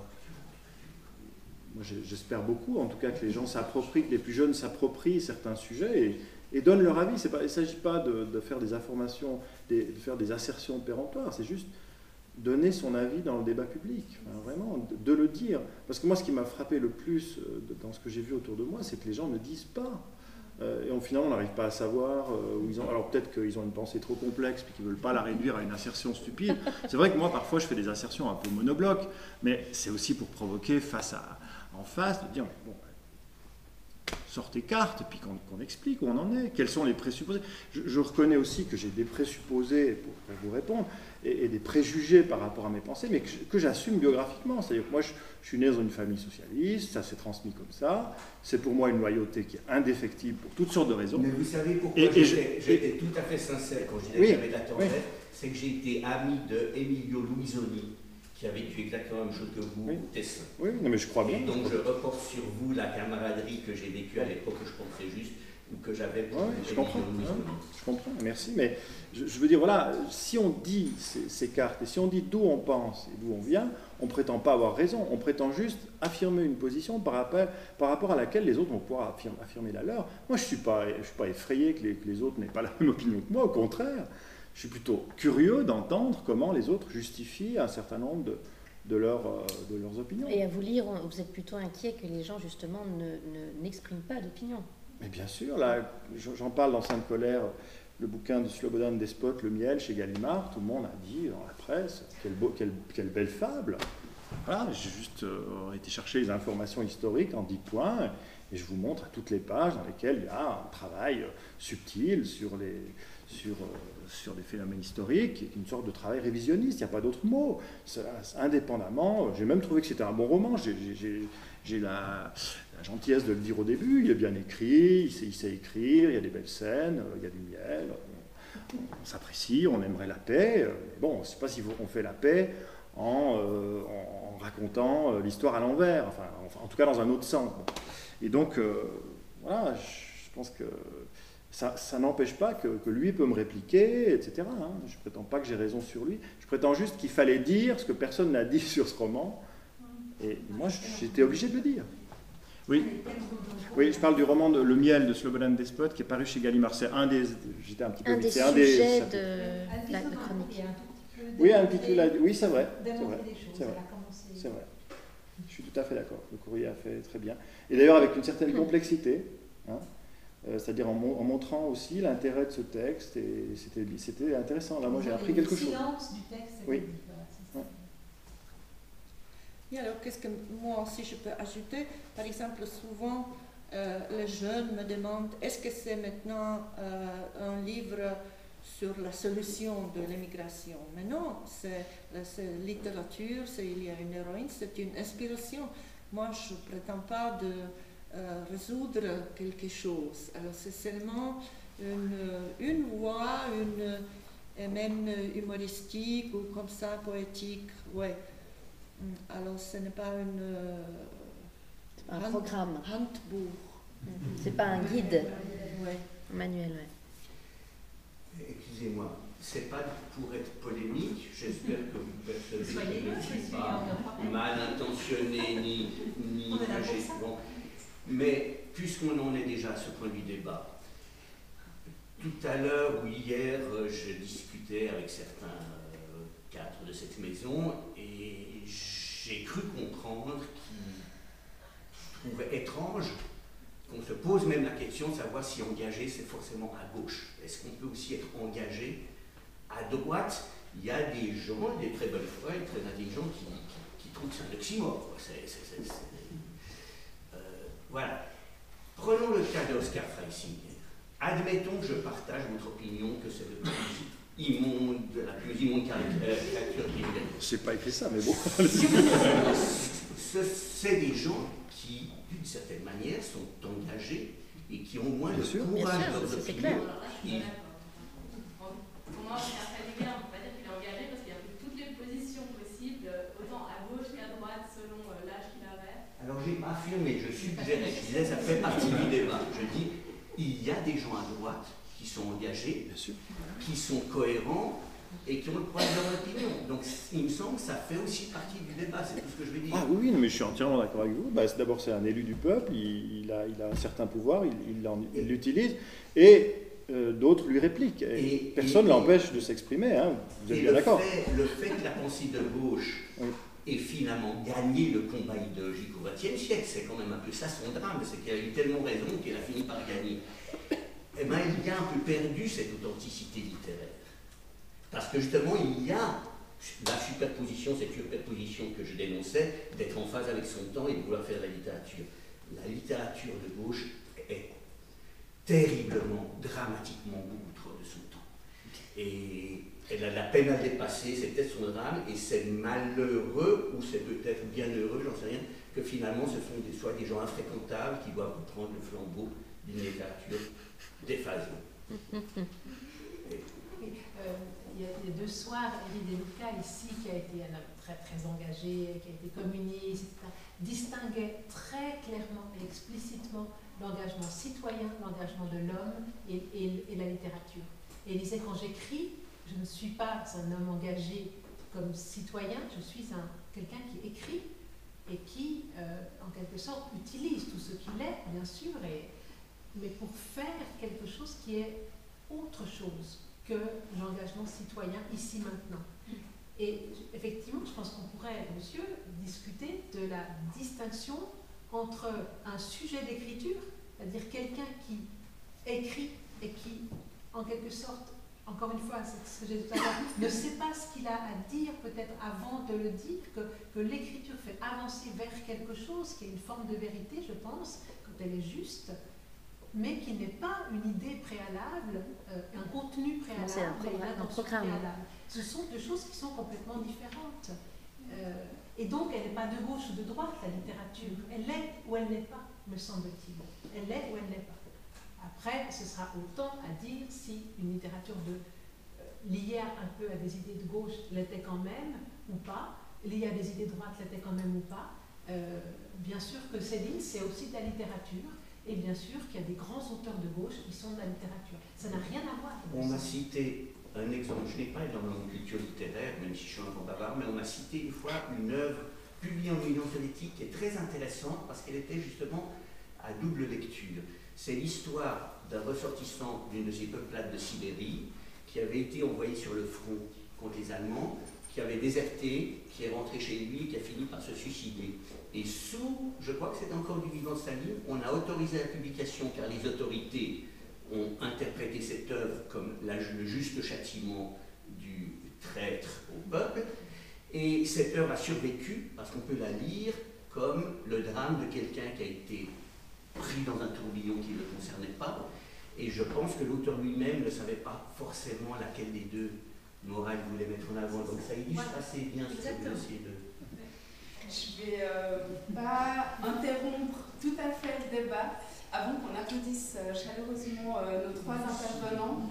moi j'espère beaucoup, en tout cas, que les gens s'approprient, que les plus jeunes s'approprient certains sujets et donnent leur avis. Il ne s'agit pas de faire des informations, de faire des assertions péremptoires, c'est juste donner son avis dans le débat public, enfin, vraiment, de le dire. Parce que moi, ce qui m'a frappé le plus dans ce que j'ai vu autour de moi, c'est que les gens ne disent pas. Et finalement, on n'arrive pas à savoir où ils ont. Alors peut-être qu'ils ont une pensée trop complexe puis qu'ils ne veulent pas la réduire à une assertion stupide. C'est vrai que moi, parfois, je fais des assertions un peu monobloc, mais c'est aussi pour provoquer en face, de dire bon, sort tes cartes, puis qu'on explique où on en est, quels sont les présupposés. Je reconnais aussi que j'ai des présupposés pour vous répondre, et des préjugés par rapport à mes pensées, mais que j'assume biographiquement. C'est-à-dire que moi, je suis né dans une famille socialiste, ça s'est transmis comme ça, c'est pour moi une loyauté qui est indéfectible pour toutes sortes de raisons. Mais vous savez pourquoi j'étais tout à fait sincère quand je disais que j'avais de la tendresse, c'est que j'ai été ami de Emilio Luisoni, qui a vécu exactement la même chose que vous, Tessin. Oui, non, mais je crois bien. Et donc je reporte sur vous la camaraderie que j'ai vécue à l'époque, que je pensais juste, ou que j'avais pour je comprends, je comprends, merci, mais je veux dire, voilà, si on dit ces cartes, et si on dit d'où on pense et d'où on vient, on ne prétend pas avoir raison, on prétend juste affirmer une position par rapport à laquelle les autres vont pouvoir affirmer la leur. Moi, je ne suis pas effrayé que les autres n'aient pas la même opinion que moi, au contraire. Je suis plutôt curieux d'entendre comment les autres justifient un certain nombre de leurs opinions. Et à vous lire, vous êtes plutôt inquiet que les gens, justement, n'expriment pas d'opinion. Mais bien sûr, là, j'en parle dans Sainte Colère, le bouquin de Slobodan Despot, Le miel, chez Gallimard, tout le monde a dit dans la presse, quelle belle fable. Voilà, j'ai juste été chercher les informations historiques en 10 points, et je vous montre à toutes les pages dans lesquelles il y a un travail subtil sur des phénomènes historiques, une sorte de travail révisionniste, il n'y a pas d'autre mot. Indépendamment, j'ai même trouvé que c'était un bon roman, j'ai la gentillesse de le dire au début, il est bien écrit, il sait écrire, il y a des belles scènes, il y a du miel, on s'apprécie, on aimerait la paix, mais bon, je ne sais pas si on fait la paix en racontant l'histoire à l'envers, enfin, en tout cas dans un autre sens. Et donc, voilà, je pense que ça n'empêche pas que lui peut me répliquer, etc. Hein. Je ne prétends pas que j'ai raison sur lui. Je prétends juste qu'il fallait dire ce que personne n'a dit sur ce roman. Et moi, j'étais obligé de le dire. Oui, je parle du roman Le miel de Slobodan Despot qui est paru chez Gallimard. C'est un des... J'étais un petit peu vite. C'est un des sujets de la chronique. Oui, oui, c'est vrai. C'est vrai. Je suis tout à fait d'accord. Le courrier a fait très bien. Et d'ailleurs, avec une certaine complexité. Hein, c'est-à-dire en montrant aussi l'intérêt de ce texte, et c'était intéressant. Là, moi, j'ai appris quelque chose. Le silence du texte, oui. Et alors, qu'est-ce que moi aussi je peux ajouter? Par exemple, souvent, les jeunes me demandent, est-ce que c'est maintenant un livre sur la solution de l'immigration? Mais non, c'est littérature, il y a une héroïne, c'est une inspiration. Moi, je ne prétends pas de résoudre quelque chose. Alors c'est seulement une voix, même humoristique ou comme ça, poétique. Ouais. Alors ce n'est pas un programme. Handbuch. C'est pas un guide. Ouais. Un manuel, ouais. Excusez-moi, c'est pas pour être polémique, j'espère que vous percevez que je ne suis pas mal intentionné ni âgé. Bon. Mais puisqu'on en est déjà à ce point du débat, tout à l'heure ou hier, je discutais avec certains cadres de cette maison et j'ai cru comprendre qu'ils trouvaient étrange qu'on se pose même la question de savoir si engagé c'est forcément à gauche. Est-ce qu'on peut aussi être engagé à droite? Il y a des gens, des très bonnes foi et très intelligents qui trouvent que c'est un oxymore. Voilà. Prenons le cas d'Oscar Freisinger. Admettons que je partage votre opinion que c'est la plus immonde caricature qui est. Je n'ai pas écrit ça, mais bon. C'est des gens qui, d'une certaine manière, sont engagés et qui ont au moins le courage de leurs opinions. Pour moi, Oscar Freisinger, on ne peut pas dire qu'il est engagé parce qu'il y a toutes les positions possibles, autant à gauche qu'à droite, selon l'âge Alors, je n'ai pas affirmé, je suggérais, je disais, ça fait partie du débat. Je dis, il y a des gens à droite qui sont engagés, Bien sûr. qui sont cohérents et qui ont le droit de leur opinion. Donc, il me semble que ça fait aussi partie du débat, c'est tout ce que je veux dire. Ah oui, mais je suis entièrement d'accord avec vous. Bah, d'abord, c'est un élu du peuple, il a un certain pouvoir, il l'utilise, et d'autres lui répliquent. Et personne ne l'empêche de s'exprimer, hein. Vous êtes bien d'accord. Le fait que la pensée de gauche ait finalement gagné le combat idéologique au XXe siècle, c'est quand même un peu ça son drame, c'est qu'elle a eu tellement raison qu'elle a fini par gagner. Eh bien, il y a un peu perdu cette authenticité littéraire. Parce que justement, il y a la superposition, cette superposition que je dénonçais, d'être en phase avec son temps et de vouloir faire de la littérature. La littérature de gauche est terriblement, dramatiquement beaucoup trop de son temps. Et elle a la peine à le dépasser, c'est peut-être son drame, et c'est malheureux, ou c'est peut-être bien heureux, j'en sais rien, que finalement ce sont soit des gens infréquentables qui doivent prendre le flambeau d'une littérature déphasée. Il y a 2 soirs, Elie De Luca, ici, qui a été un homme très, très engagé, qui a été communiste, etc., distinguait très clairement et explicitement l'engagement citoyen, l'engagement de l'homme et la littérature. Et il disait, quand j'écris, je ne suis pas un homme engagé comme citoyen, je suis quelqu'un qui écrit et qui, en quelque sorte, utilise tout ce qu'il est, bien sûr, mais pour faire quelque chose qui est autre chose que l'engagement citoyen ici maintenant. Et effectivement, je pense qu'on pourrait, monsieur, discuter de la distinction entre un sujet d'écriture, c'est-à-dire quelqu'un qui écrit et qui, en quelque sorte, encore une fois, c'est ce que j'ai dit tout à l'heure, ne sait pas ce qu'il a à dire peut-être avant de le dire, que l'écriture fait avancer vers quelque chose qui est une forme de vérité, je pense, quand elle est juste, mais qui n'est pas une idée préalable, un contenu préalable, c'est un programme. Préalable. Ce sont 2 choses qui sont complètement différentes. Et donc, elle n'est pas de gauche ou de droite, la littérature. Elle est ou elle n'est pas, me semble-t-il. Elle est ou elle n'est pas. Après, ce sera autant à dire si une littérature liée un peu à des idées de gauche l'était quand même ou pas, liée à des idées de droite l'était quand même ou pas. Bien sûr que Céline, c'est aussi de la littérature. Et bien sûr qu'il y a des grands auteurs de gauche qui sont de la littérature. Ça n'a rien à voir. On m'a cité un exemple, je n'ai pas énormément de culture littéraire, même si je suis un grand bavard, mais on m'a cité une fois une œuvre publiée en Union soviétique qui est très intéressante parce qu'elle était justement à double lecture. C'est l'histoire d'un ressortissant d'une de ces peuplades de Sibérie qui avait été envoyé sur le front contre les Allemands, qui avait déserté, qui est rentré chez lui et qui a fini par se suicider. Et je crois que c'est encore du vivant de Staline, on a autorisé la publication car les autorités ont interprété cette œuvre comme le juste châtiment du traître au peuple. Et cette œuvre a survécu parce qu'on peut la lire comme le drame de quelqu'un qui a été pris dans un tourbillon qui ne le concernait pas. Et je pense que l'auteur lui-même ne savait pas forcément laquelle des 2 morales il voulait mettre en avant. Donc ça illustre assez bien ce que vous essayez de... Je ne vais pas interrompre tout à fait le débat. Avant qu'on applaudisse chaleureusement nos 3 intervenants,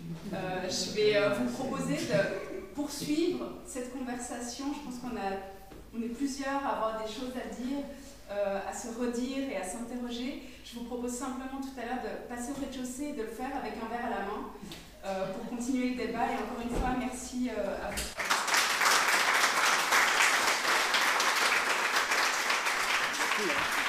je vais vous proposer de poursuivre cette conversation. Je pense qu'on est plusieurs à avoir des choses à dire, à se redire et à s'interroger. Je vous propose simplement tout à l'heure de passer au rez-de-chaussée et de le faire avec un verre à la main pour continuer le débat. Et encore une fois, merci à vous. Yeah.